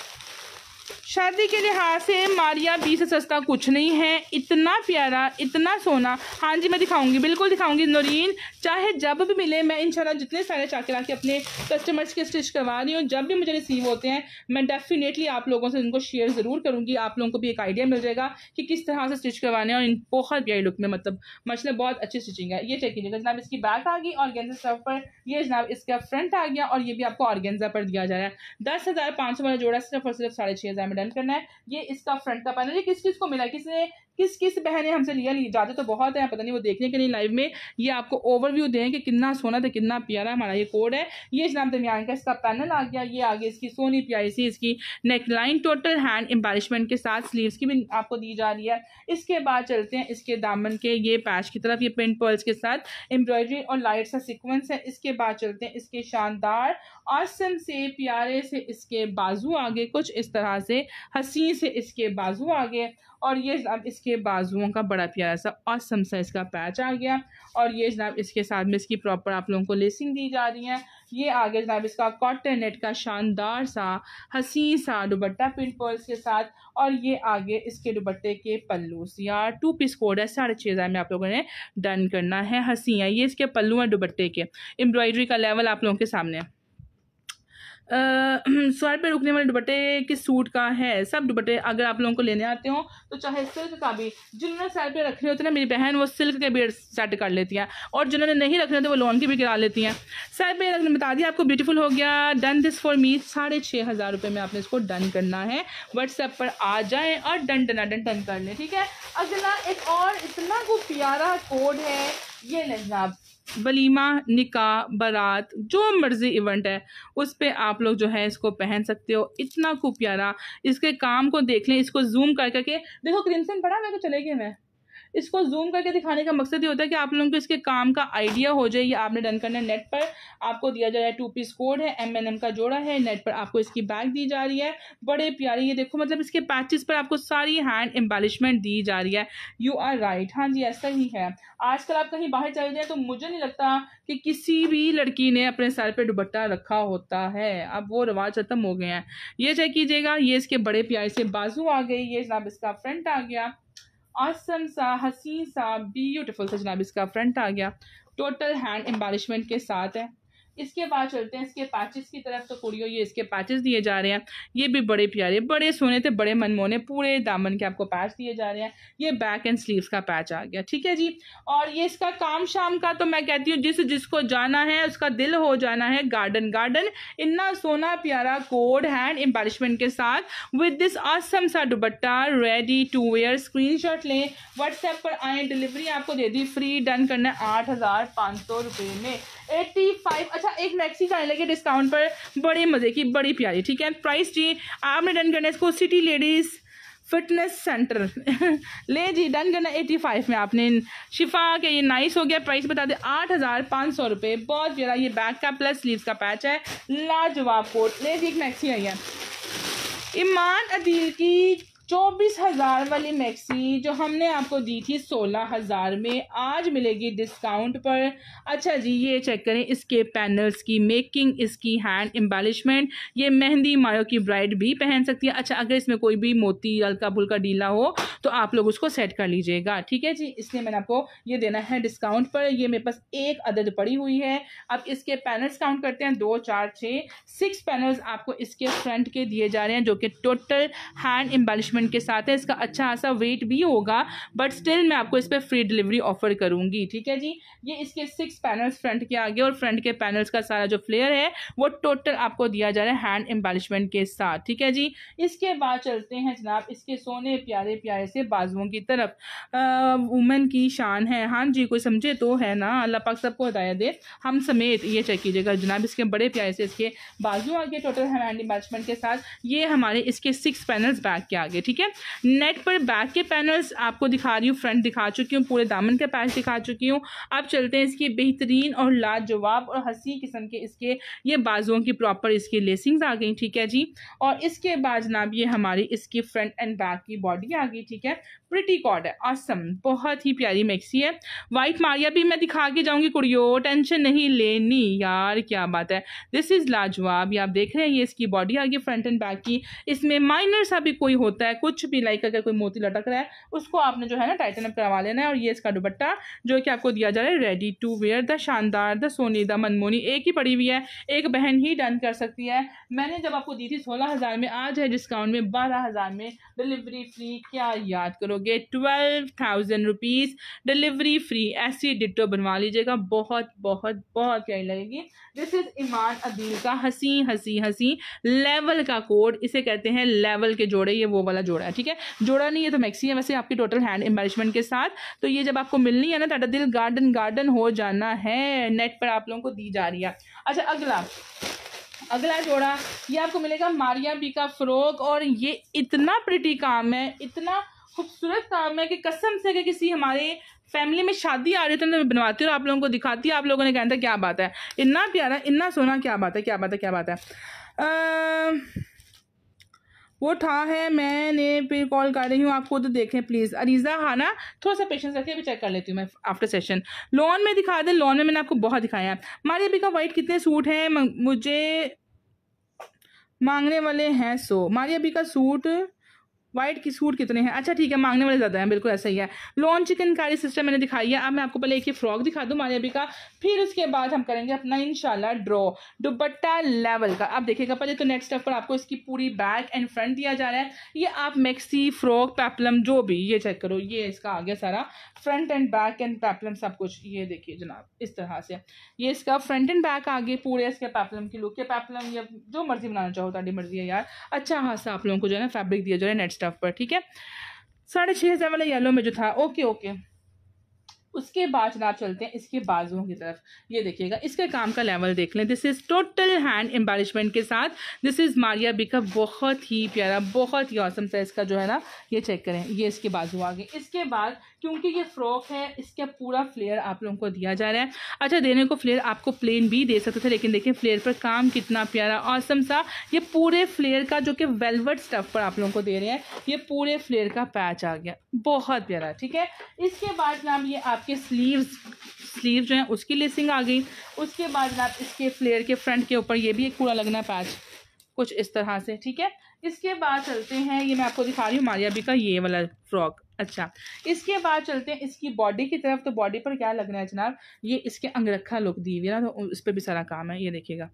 शादी के लिहाज से मारिया बी से सस्ता कुछ नहीं है। इतना प्यारा, इतना सोना। हाँ जी, मैं दिखाऊंगी, बिल्कुल दिखाऊंगी नौरीन, चाहे जब भी मिले। मैं इंशाल्लाह जितने सारे चाके लाके अपने कस्टमर्स के स्टिच करवा रही हूँ, जब भी मुझे रिसीव होते हैं मैं डेफिनेटली आप लोगों से उनको शेयर ज़रूर करूँगी। आप लोगों को भी एक आइडिया मिल जाएगा कि किस तरह से स्टिच करवाने हैं। और इन बहुत प्यारी लुक में, मतलब माशाल्लाह बहुत अच्छी स्टिचिंग है। ये चेक कीजिएगा जनाब, इसकी बैक आ गई ऑर्गेन्जा स्टफ पर। ये जनाब इसका फ्रंट आ गया और ये भी आपको ऑर्गेन्जा पर दिया जा रहा है। दस हज़ार पाँच सौ वाला जोड़ा सिर्फ और सिर्फ साढ़े छः हज़ार में डन करना है। ये इसका फ्रंट का पैनल। ये किस किस को मिला, किसने किस किस बहन ने हमसे लिया? ली जाते तो बहुत है, पता नहीं वो देखने के लिए लाइव में। ये आपको ओवरव्यू दें कि कितना सोना था, कितना प्यारा हमारा ये कोड है। ये जनाब दरमियान का इसका पैनल आ गया। ये आगे इसकी सोनी प्यारी सी इसकी नेक लाइन, टोटल हैंड एम्बेलिशमेंट के साथ स्लीव्स की भी आपको दी जा रही है। इसके बाद चलते हैं इसके दामन के ये पैच की तरफ। ये पिन पर्ल्स के साथ एम्ब्रॉयडरी और लाइट सा सीक्वेंस है। इसके बाद चलते हैं इसके शानदार आसम से प्यारे से इसके बाजू आगे, कुछ इस तरह से हसीन से इसके बाजू आगे। और ये जनाब इसके बाजुओं का बड़ा प्यारा सा ऑसम सा इसका पैच आ गया। और ये जनाब इसके साथ में इसकी प्रॉपर आप लोगों को लेसिंग दी जा रही है। ये आगे जनाब इसका कॉटन नेट का शानदार सा हसीन सा दुपट्टा पिन पर्ल्स के साथ। और ये आगे इसके दुपट्टे के पल्लू। यार टू पीस कोड है, साढ़े छः हज़ार में आप लोगों ने डन करना है। हसी है, ये इसके पल्लू हैं दुपट्टे के। एम्ब्रॉयडरी का लेवल आप लोगों के सामने है। सर पे रुकने वाले दुपट्टे किस सूट का है? सब दुपट्टे अगर आप लोगों को लेने आते हो तो चाहे सिल्क का भी, जिन्होंने सर पे रखने होते हैं ना मेरी बहन, वो सिल्क के भी सेट कर लेती हैं, और जिन्होंने नहीं रखने होते वो लॉन की भी गिरा लेती हैं। सर पे रखने बता दिया आपको, ब्यूटीफुल हो गया। Done this for me. साढ़े छः हज़ार रुपये में आपने इसको डन करना है। व्हाट्सएप पर आ जाएँ और डन डन डन डन कर लें, ठीक है। अगला एक और इतना को प्यारा कोड है। ये जनाब वलीमा, निकाह, बारात, जो मर्जी इवेंट है उस पे आप लोग जो है इसको पहन सकते हो। इतना खूब प्यारा, इसके काम को देख लें। इसको जूम कर करके देखो, क्रिम्सन पड़ा मेरे को चले गए। मैं इसको जूम करके दिखाने का मकसद ये होता है कि आप लोगों को इसके काम का आइडिया हो जाए। ये आपने डन करना है। नेट पर आपको दिया जा रहा है टू पीस कोड है, एम एन एम का जोड़ा है। नेट पर आपको इसकी बैग दी जा रही है, बड़े प्यारे। ये देखो, मतलब इसके पैचेस पर आपको सारी हैंड एम्बेलिशमेंट दी जा रही है। यू आर राइट, हाँ जी ऐसा ही है। आजकल आप कहीं बाहर चले जाए तो मुझे नहीं लगता कि किसी भी लड़की ने अपने सर पे दुपट्टा रखा होता है। अब वो रिवाज खत्म हो गए हैं। ये चेक कीजिएगा, ये इसके बड़े प्यारे से बाजू आ गई। ये जनाब इसका फ्रंट आ गया, ऑसम सा हसीन सा ब्यूटीफुल सा जनाब इसका फ्रंट आ गया। टोटल हैंड एम्बेलिशमेंट के साथ है। इसके बाद चलते हैं इसके पैचेस की तरफ। तो कुड़ियों ये इसके पैचेस दिए जा रहे हैं। ये भी बड़े प्यारे, बड़े सोने थे, बड़े मनमोहने, पूरे दामन के आपको पैच दिए जा रहे हैं। ये बैक एंड स्लीव्स का पैच आ गया, ठीक है जी। और ये इसका काम शाम का तो मैं कहती हूँ जिस जिसको जाना है उसका दिल हो जाना है गार्डन गार्डन। इतना सोना प्यारा कोड हैंड एम्बेलिशमेंट के साथ विद दिस ऑसम सा dupatta ready to wear. Screenshot लें, व्हाट्सएप पर आए। डिलीवरी आपको दे दी फ्री। डन करना है आठ हज़ार पाँच सौ रुपये में एटी फाइव। अच्छा, एक मैक्सी का लगे डिस्काउंट पर, बड़े मज़े की, बड़ी प्यारी, ठीक है। प्राइस जी आपने डन करना है इसको सिटी लेडीज़ फिटनेस सेंटर ले जी, डन करना एटी फाइव में आपने। शिफा के ये नाइस हो गया। प्राइस बता दें आठ हज़ार पाँच सौ रुपये। बहुत प्यारा, ये बैक का प्लस स्लीव्स का पैच है। लाजवाब कोट ले जी, एक मैक्सी आई है। ईमान अदील की चौबीस हजार वाली मैक्सी जो हमने आपको दी थी सोलह हजार में, आज मिलेगी डिस्काउंट पर। अच्छा जी, ये चेक करें इसके पैनल्स की मेकिंग, इसकी हैंड एम्बेलिशमेंट, ये मेहंदी मायो की ब्राइड भी पहन सकती है। अच्छा, अगर इसमें कोई भी मोती हल्का फुल्का ढीला हो तो आप लोग उसको सेट कर लीजिएगा, ठीक है जी। इसलिए मैंने आपको ये देना है डिस्काउंट पर। ये मेरे पास एक अदद पड़ी हुई है। अब इसके पैनल्स काउंट करते हैं, दो चार छः, सिक्स पैनल्स आपको इसके फ्रंट के दिए जा रहे हैं जो कि टोटल हैंड एम्बेलिशमेंट के साथ है। इसका अच्छा खासा वेट भी होगा, बट स्टिल मैं आपको इस पर फ्री डिलीवरी ऑफर करूंगी, ठीक है जी। ये इसके सिक्स पैनल्स फ्रंट के आगे, और फ्रंट के पैनल्स का सारा जो फ्लेयर है वो टोटल आपको दिया जा रहा है हैंड एम्बेलिशमेंट के साथ, ठीक है जी। इसके बाद चलते हैं जनाब इसके सोने प्यारे प्यारे से बाजुओं की तरफ। वुमेन की शान है, हाँ जी, कोई समझे तो है ना, अल्लाह पाक सबको हिदायत दे, हम समेत। ये चेक कीजिएगा जनाब, इसके बड़े प्यारे से इसके बाजू आगे टोटल हैंड एम्बेलिशमेंट के साथ। ये हमारे इसके सिक्स पैनल्स बैक के आगे, ठीक है। नेट पर बैक के पैनल्स आपको दिखा रही हूँ, फ्रंट दिखा चुकी हूँ, पूरे दामन के पैच दिखा चुकी हूँ। अब चलते हैं इसकी बेहतरीन और लाजवाब और हंसी किस्म के इसके ये बाजुओं की प्रॉपर इसकी लेसिंग्स आ गई, ठीक है जी। और इसके बाद जनाब ये हमारी इसकी फ्रंट एंड बैक की बॉडी आ गई, ठीक है। प्रिटी कॉर्ड है, ऑसम, बहुत ही प्यारी मैक्सी है। वाइट मारिया भी मैं दिखा के जाऊंगी कुड़ियों, टेंशन नहीं लेनी यार, क्या बात है। दिस इज लाजवाब, ये आप देख रहे हैं, ये इसकी बॉडी आ गई फ्रंट एंड बैक की। इसमें माइनर सा भी कोई होता है, कुछ भी लाइक अगर कोई मोती लटक रहा है उसको आपने जो है ना टाइटन अप करवा लेना है। और ये इसका दुपट्टा जो कि आपको दिया जा रहा है रेडी टू वेयर, द शानदार, द सोनी, द मनमोनी, एक ही पड़ी हुई है, एक बहन ही डन कर सकती है। मैंने जब आपको दी थी सोलह हजार में, आज है डिस्काउंट में बारह हजार में, डिलीवरी फ्री, क्या याद करोगे, twelve thousand rupees delivery free. ऐसी डिट्टो बनवा लीजिएगा, बहुत बहुत बहुत प्यारी लगेगी। दिस इज ईमान अदील का हंसी हंसी हंसी लेवल का कोड, इसे कहते हैं लेवल के जोड़े, ये वो वाला जोड़ा है, ठीक है। जोड़ा नहीं है तो मैक्सी है वैसे आपकी टोटल हैंड एम्बेलिशमेंट के साथ। तो ये जब आपको मिलनी है ना, ताड़ा दिल गार्डन गार्डन हो जाना है, नेट पर आप लोगों को दी जा रही है। अच्छा, अगला अगला जोड़ा ये आपको मिलेगा मारिया बी का फ्रॉक, और ये इतना प्रिटी काम है, इतना खूबसूरत काम है कि कसम से कि किसी हमारे फैमिली में शादी आ रही तो मैं बनवाती हूँ, आप लोगों को दिखाती हूँ, आप लोगों ने कहता क्या बात है, इतना प्यारा, इतना सोना, क्या बात है, क्या बात है, क्या बात है। आ, वो था है, मैंने फिर कॉल कर रही हूँ, आप खुद देखें प्लीज़। अरीज़ा हाँ ना, थोड़ा सा पेशेंस रखिए, अभी चेक कर लेती हूँ मैं आफ्टर सेशन। लॉन में दिखा दें, लॉन में मैंने आपको बहुत दिखाया है। मारिया बी का वाइट कितने सूट हैं मुझे मांगने वाले हैं, सो मारिया बी का सूट वाइट की सूट कितने हैं, अच्छा ठीक है, मांगने वाले ज़्यादा हैं, बिल्कुल ऐसा ही है। लॉन चिकन कारी सिस्टम मैंने दिखाई है। अब मैं आपको पहले एक ही फ्रॉक दिखा दूँ मारिया बी का, फिर उसके बाद हम करेंगे अपना इंशाल्लाह ड्रॉ दुपट्टा लेवल का। अब देखिएगा पहले तो नेक्स्ट स्टेप पर आपको इसकी पूरी बैक एंड फ्रंट दिया जा रहा है। ये आप मैक्सी फ्रॉक पेपलम जो भी, ये चेक करो, ये इसका आ गया सारा front and back and peplum सब कुछ। ये देखिए जनाब, इस तरह से ये इसका फ्रंट एंड बैक आगे पूरे इसके पेपलम की लुक, के पेपलम या जो मर्जी बनाना चाहो, ताड़ी मर्जी है यार। अच्छा हाँ सा आप लोगों को जो है ना फैब्रिक दिया जा रहा है नेट स्टफ पर, ठीक है। साढ़े छः हज़ार वाला येलो में जो था, ओके ओके। उसके बाद जनाब चलते हैं इसके बाजुओं की तरफ। ये देखिएगा इसके काम का लेवल देख लें, this is total hand embellishment के साथ। दिस इज़ मारिया बी का बहुत ही प्यारा, बहुत ही औसम सा इसका जो है ना, ये चेक करें, ये इसके बाजू आ गए। इसके बाद क्योंकि ये फ्रॉक है, इसका पूरा फ्लेयर आप लोगों को दिया जा रहा है। अच्छा, देने को फ्लेयर आपको प्लेन भी दे सकते थे, लेकिन देखिए फ्लेयर पर काम कितना प्यारा औसम सा। ये पूरे फ्लेयर का जो कि वेलवेट स्टफ पर आप लोगों को दे रहे हैं, ये पूरे फ्लेयर का पैच आ गया, बहुत प्यारा, ठीक है। इसके बाद जनाब ये आपके स्लीव्स स्लीव जो है उसकी लेसिंग आ गई। उसके बाद जनाब इसके फ्लेयर के फ्रंट के ऊपर ये भी एक पूरा लगना है पैच, कुछ इस तरह से, ठीक है। इसके बाद चलते हैं, ये मैं आपको दिखा रही हूँ मारिया बी का ये वाला फ्रॉक। अच्छा, इसके बाद चलते हैं इसकी बॉडी की तरफ। तो बॉडी पर क्या लगना है जनाब, ये इसके अंगरखा लुक दी हुई है ना, तो इस पर भी सारा काम है, ये देखिएगा,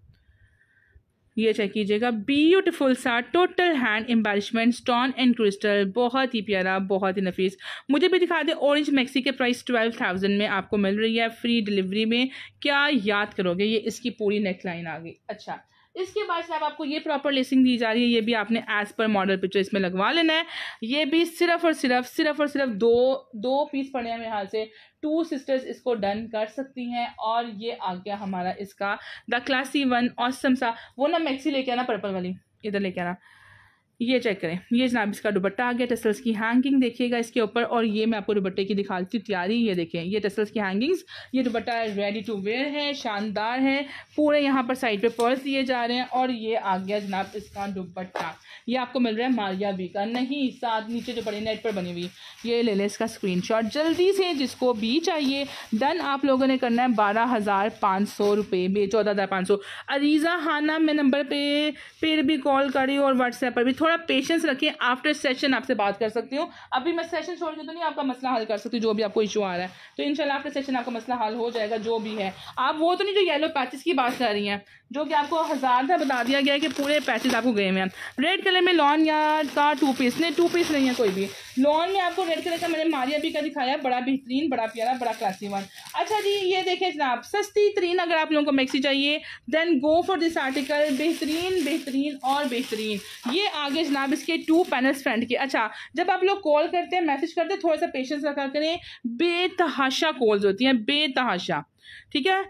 ये चेक कीजिएगा, ब्यूटीफुल सा total hand embellishment, stone and crystal, बहुत ही प्यारा, बहुत ही नफीस। मुझे भी दिखा दे, ऑरेंज मैक्सी के प्राइस ट्वेल्व थाउजेंड में आपको मिल रही है फ्री डिलीवरी में, क्या याद करोगे। ये इसकी पूरी नेक लाइन आ गई। अच्छा, इसके बाद साहब आपको ये प्रॉपर लेसिंग दी जा रही है, ये भी आपने एज पर मॉडल पिक्चर इसमें लगवा लेना है। ये भी सिर्फ और सिर्फ सिर्फ और सिर्फ दो दो पीस पड़े हैं मेरे हाल से, टू सिस्टर्स इसको डन कर सकती हैं। और ये आ गया हमारा इसका द क्लासी वन ऑसम सा, वो ना मैक्सी लेके आना पर्पल वाली, इधर लेके आना, ये चेक करें, ये जनाब इसका दुपट्टा आ गया, टसल्स की हैंगिंग देखिएगा इसके ऊपर। और ये मैं आपको दुपट्टे की दिखाती हूँ तैयारी, ये देखें ये टसल्स की हैंगिंग्स, ये दुपट्टा रेडी टू वेयर है, शानदार है, पूरे यहाँ पर साइड पे पर्स दिए जा रहे हैं। और ये आ गया जनाब इसका दुपट्टा, ये आपको मिल रहा है मारिया बी का, नहीं साथ नीचे जो पड़ी नेट पर बनी हुई, ये ले लें इसका स्क्रीनशॉट जल्दी से जिसको भी चाहिए। डन आप लोगों ने करना है बारह हज़ार पाँच सौ रुपये में, चौदह हज़ार पाँच सौ। अरीज़ा हाना मैं नंबर पे फिर भी कॉल करी और व्हाट्सएप पर भी, थोड़ा पेशेंस रखिए, आफ्टर सेशन आपसे बात कर सकती हूँ। अभी मैं सेशन छोड़ के तो नहीं आपका मसला हल कर सकती, जो भी आपको इशू आ रहा है, तो इंशाल्लाह आफ्टर सेशन आपका मसला हल हो जाएगा जो भी है। आप वो तो नहीं जो येलो पैचेस की बात कर रही हैं, जो कि आपको हज़ार का बता दिया गया है कि पूरे पैचेस आपको गए हुए हैं। रेड कलर में लॉन यार्ड का टू पीस, नहीं टू पीस नहीं है कोई भी, लॉन में आपको रेड कलर का मैंने मारिया बी का दिखाया, बड़ा बेहतरीन, बड़ा प्यारा, बड़ा क्लासी वन। अच्छा जी ये देखें जनाब, सस्ती तरीन अगर आप लोगों को मैक्सी चाहिए then go for this article, बेहतरीन बेहतरीन और बेहतरीन। ये आगे जनाब इसके टू पैनल्स फ्रंट के। अच्छा जब आप लोग कॉल करते हैं मैसेज करते हैं, थोड़ा सा पेशेंस रखा करें, बेतहाशा कॉल्स होती हैं, बेतहाशा, ठीक है।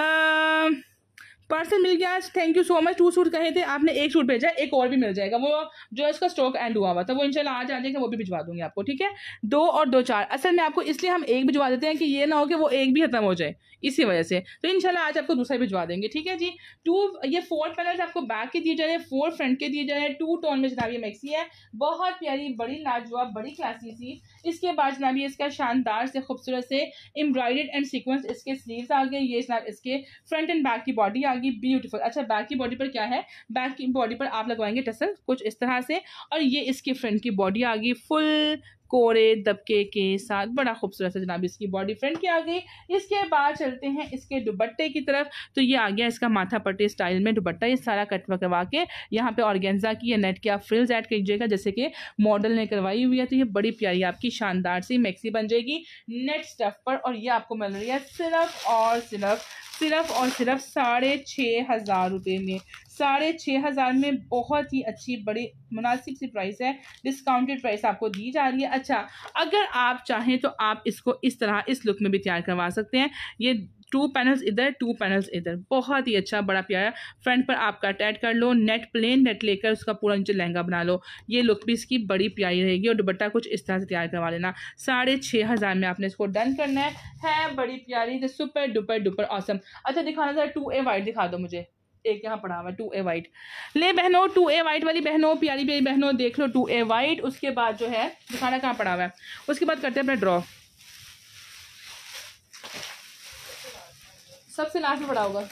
आ, पार्सल मिल गया, thank you so much. Two suit कहे थे आपने, एक सूट भेजा, एक और भी मिल जाएगा, वो जो इसका स्टॉक एंड हुआ हुआ था वो इंशाल्लाह आज आ जाएगा, वो भी भिजवा दूंगी आपको, ठीक है। दो और दो चार, असल में आपको इसलिए हम एक भिजवा देते हैं कि ये ना हो कि वो एक भी खत्म हो जाए, इसी वजह से, तो इंशाल्लाह आज आपको दूसरा भिजवा देंगे, ठीक है जी। टू ये फोर पैनल्स आपको बैक के दिए जा रहे हैं, फोर फ्रंट के दिए जा रहे हैं, टू टोन में जनाब ये मैक्सी है, बहुत प्यारी, बड़ी लाजवाब, बड़ी क्लासी सी। इसके बाद जनाब ये इसका शानदार से खूबसूरत से एम्ब्रॉयडर्ड एंड सीक्वेंस इसके स्लीव्स आ गए, ये जनाब इसके फ्रंट एंड बैक की बॉडी आ गई, ब्यूटीफुल। अच्छा बैक की बॉडी पर क्या है, बैक की बॉडी पर आप लगवाएंगे टसल कुछ इस तरह से, और ये इसकी फ्रंट की बॉडी आ गई फुल कोरे दबके के साथ, बड़ा खूबसूरत है जनाब इसकी बॉडी फ्रंट की आ गई। इसके बाद चलते हैं इसके दुपट्टे की तरफ, तो ये आ गया इसका माथा पट्टी स्टाइल में दुपट्टा, ये सारा कटवा करवा के यहाँ पे ऑर्गेन्जा की या नेट की आप फ्रिल्स ऐड कीजिएगा जैसे कि मॉडल ने करवाई हुई है, तो ये बड़ी प्यारी आपकी शानदार सी मैक्सी बन जाएगी नेट स्टफ पर। और ये आपको मिल रही है सिर्फ और सिर्फ सिर्फ और सिर्फ साढ़े छः हज़ार रुपये में, साढ़े छः हज़ार में बहुत ही अच्छी बड़ी मुनासिब सी प्राइस है, डिस्काउंटेड प्राइस आपको दी जा रही है। अच्छा अगर आप चाहें तो आप इसको इस तरह इस लुक में भी तैयार करवा सकते हैं, ये टू पैनल्स इधर टू पैनल्स इधर, बहुत ही अच्छा बड़ा प्यारा। फ्रंट पर आप कट ऐड कर लो, नेट प्लेन नेट लेकर उसका पूरा नीचे लहंगा बना लो, ये लुक भी इसकी बड़ी प्यारी रहेगी। और दुपट्टा कुछ इस तरह से तैयार करवा लेना, साढ़े छः हज़ार में आपने इसको डन करना है, है बड़ी प्यारी, तो सुपर डुपर डुपर ऑसम। अच्छा दिखाना जरा टू ए वाइट दिखा दो मुझे, एक यहाँ पड़ा हुआ है टू ए वाइट, ले बहनों टू ए वाइट वाली बहनों, प्यारी प्यारी बहनों देख लो टू ए वाइट। उसके बाद जो है दिखाना कहाँ पड़ा हुआ है, उसके बाद करते हैं अपना ड्रॉ, सबसे लास्ट में पड़ा होगा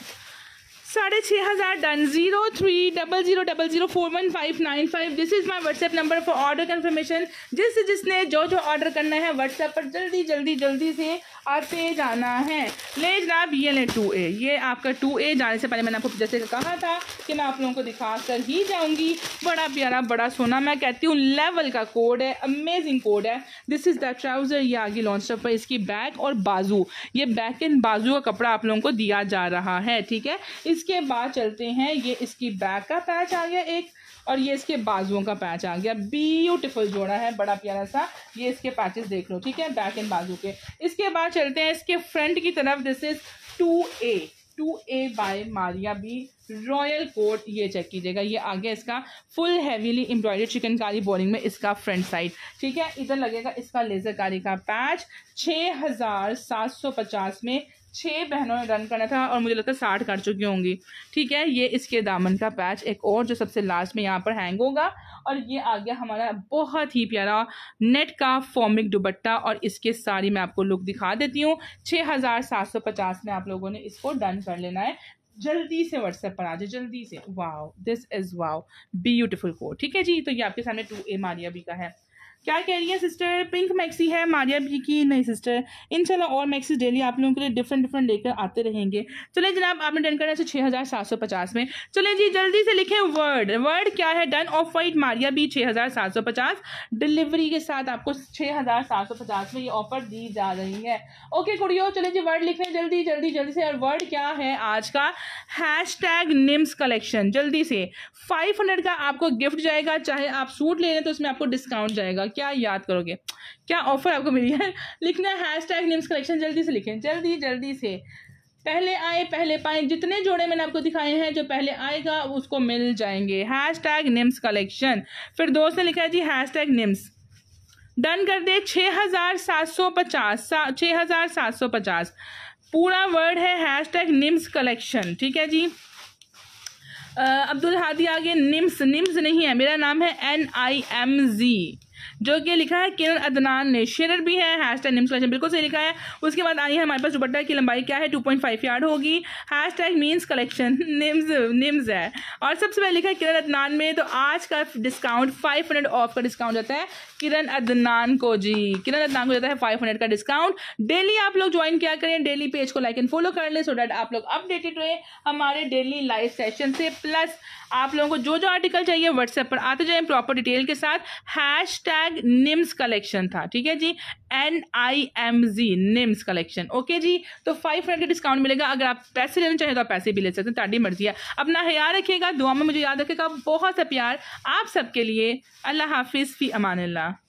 साढ़े छः हज़ार done. Zero three double zero double zero four one five nine five this is my WhatsApp number for order confirmation. जिस जिसने जो जो ऑर्डर करना है व्हाट्सएप पर जल्दी जल्दी जल्दी से आते जाना है। ले जनाब ये ले टू ए, ये आपका टू ए जाने से पहले मैंने आपको जैसे कहा था कि मैं आप लोगों को दिखा कर ही जाऊंगी, बड़ा प्यारा बड़ा सोना, मैं कहती हूँ लेवल का कोड है, अमेजिंग कोड है। दिस इज़ द ट्राउज़र, ये आगे लॉन्च पर इसकी बैक और बाजू, ये बैक एंड बाजू का कपड़ा आप लोगों को दिया जा रहा है, ठीक है। इसके बाद चलते हैं, ये इसकी बैक का पैच आ गया एक, और ये इसके बाजुओं का पैच आ गया, ब्यूटीफुल जोड़ा है बड़ा प्यारा सा, ये इसके पैचेस देख लो, ठीक है, बैक एंड बाजू के। इसके बाद चलते हैं इसके फ्रंट की तरफ, this is two A two A by Maria B royal coat, ये चेक कीजिएगा, ये आगे इसका full heavily embroidered chikankari bordering में इसका फ्रंट साइड, ठीक है। इधर लगेगा इसका लेजरकारी का पैच, छः हज़ार सात सौ पचास में छः बहनों ने रन करना था और मुझे लगता है साठ कर चुकी होंगी, ठीक है। ये इसके दामन का पैच एक और जो सबसे लास्ट में यहाँ पर हैंग होगा, और ये आ गया हमारा बहुत ही प्यारा नेट का फॉर्मिक दुपट्टा, और इसके सारी मैं आपको लुक दिखा देती हूँ। छः हज़ार सात सौ पचास में आप लोगों ने इसको डन कर लेना है, जल्दी से व्हाट्सएप पर आ जाए जल्दी से। Wow this is wow beautiful code, ठीक है जी। तो ये आपके सामने टू ए मारिया बी का है। क्या कह रही है सिस्टर, पिंक मैक्सी है मारिया बी की? नहीं सिस्टर, इंशाल्लाह और मैक्सी डेली आप लोगों के लिए डिफरेंट डिफरेंट लेकर आते रहेंगे। चले जनाब आपने डन करना है छः हज़ार सात सौ पचास में, चले जी जल्दी से लिखें वर्ड, वर्ड क्या है, done off white Maria B छः हज़ार सात सौ पचास डिलीवरी के साथ आपको छः हज़ार सात सौ पचास में ये ऑफर दी जा रही है। ओके कुड़ियों चले जी वर्ड लिख लें जल्दी जल्दी जल्दी से, और वर्ड क्या है आज का, हैश टैग निम्स कलेक्शन। जल्दी से फाइव हंड्रेड का आपको गिफ्ट जाएगा, चाहे आप सूट ले लें तो उसमें आपको डिस्काउंट जाएगा, क्या याद करोगे, क्या ऑफर आपको मिली है, लिखना है हैश टैग निम्स कलेक्शन, जल्दी से लिखें जल्दी जल्दी से। पहले आए पहले पाए, जितने जोड़े मैंने आपको दिखाए हैं जो पहले आएगा उसको मिल जाएंगे। Hashtag Nims collection. फिर दोस्त ने लिखा है जी हैश टैग निम्स, डन कर दे। छः हज़ार सात सौ पचास छः हज़ार सात सौ पचास पूरा वर्ड है हैश टैग निम्स कलेक्शन, ठीक है जी। अब्दुल हादी आगे निम्स, निम्स नहीं है, मेरा नाम है एन आई एम जी, जो कि लिखा है किरण अदनान ने, शेरर भी है। हैश टैग निम्स कलेक्शन बिल्कुल सही लिखा है। उसके बाद आई है हमारे पास दुपट्टा की लंबाई क्या है, टू पॉइंट फाइव यार्ड होगी। Hashtag means collection Nims Nims है। और सबसे पहले लिखा है किरण अदनान में, तो आज का डिस्काउंट फाइव हंड्रेड ऑफ का डिस्काउंट जाता है किरण अदनान को जी, किरण अदनान को जाता है फाइव हंड्रेड का डिस्काउंट। डेली आप लोग ज्वाइन क्या करें, डेली पेज को लाइक एंड फॉलो कर लें, सो डैट आप लोग अपडेटेड रहे हमारे डेली लाइव सेशन से। प्लस आप लोगों को जो जो आर्टिकल चाहिए व्हाट्सएप पर आते जाएं प्रॉपर डिटेल के साथ। हैश टैग निम्स कलेक्शन था, ठीक है जी, N I M G Nims collection, okay जी। तो फाइव हंड्रेड का डिस्काउंट मिलेगा। अगर आप पैसे लेना चाहें तो आप पैसे भी ले सकते हैं, ताड़ी मर्जी है। अपना ख्याल रखिएगा, दुआ में मुझे याद रखिएगा। बहुत सा प्यार आप सबके लिए। अल्लाह हाफिज़, फी अमानिल्लाह।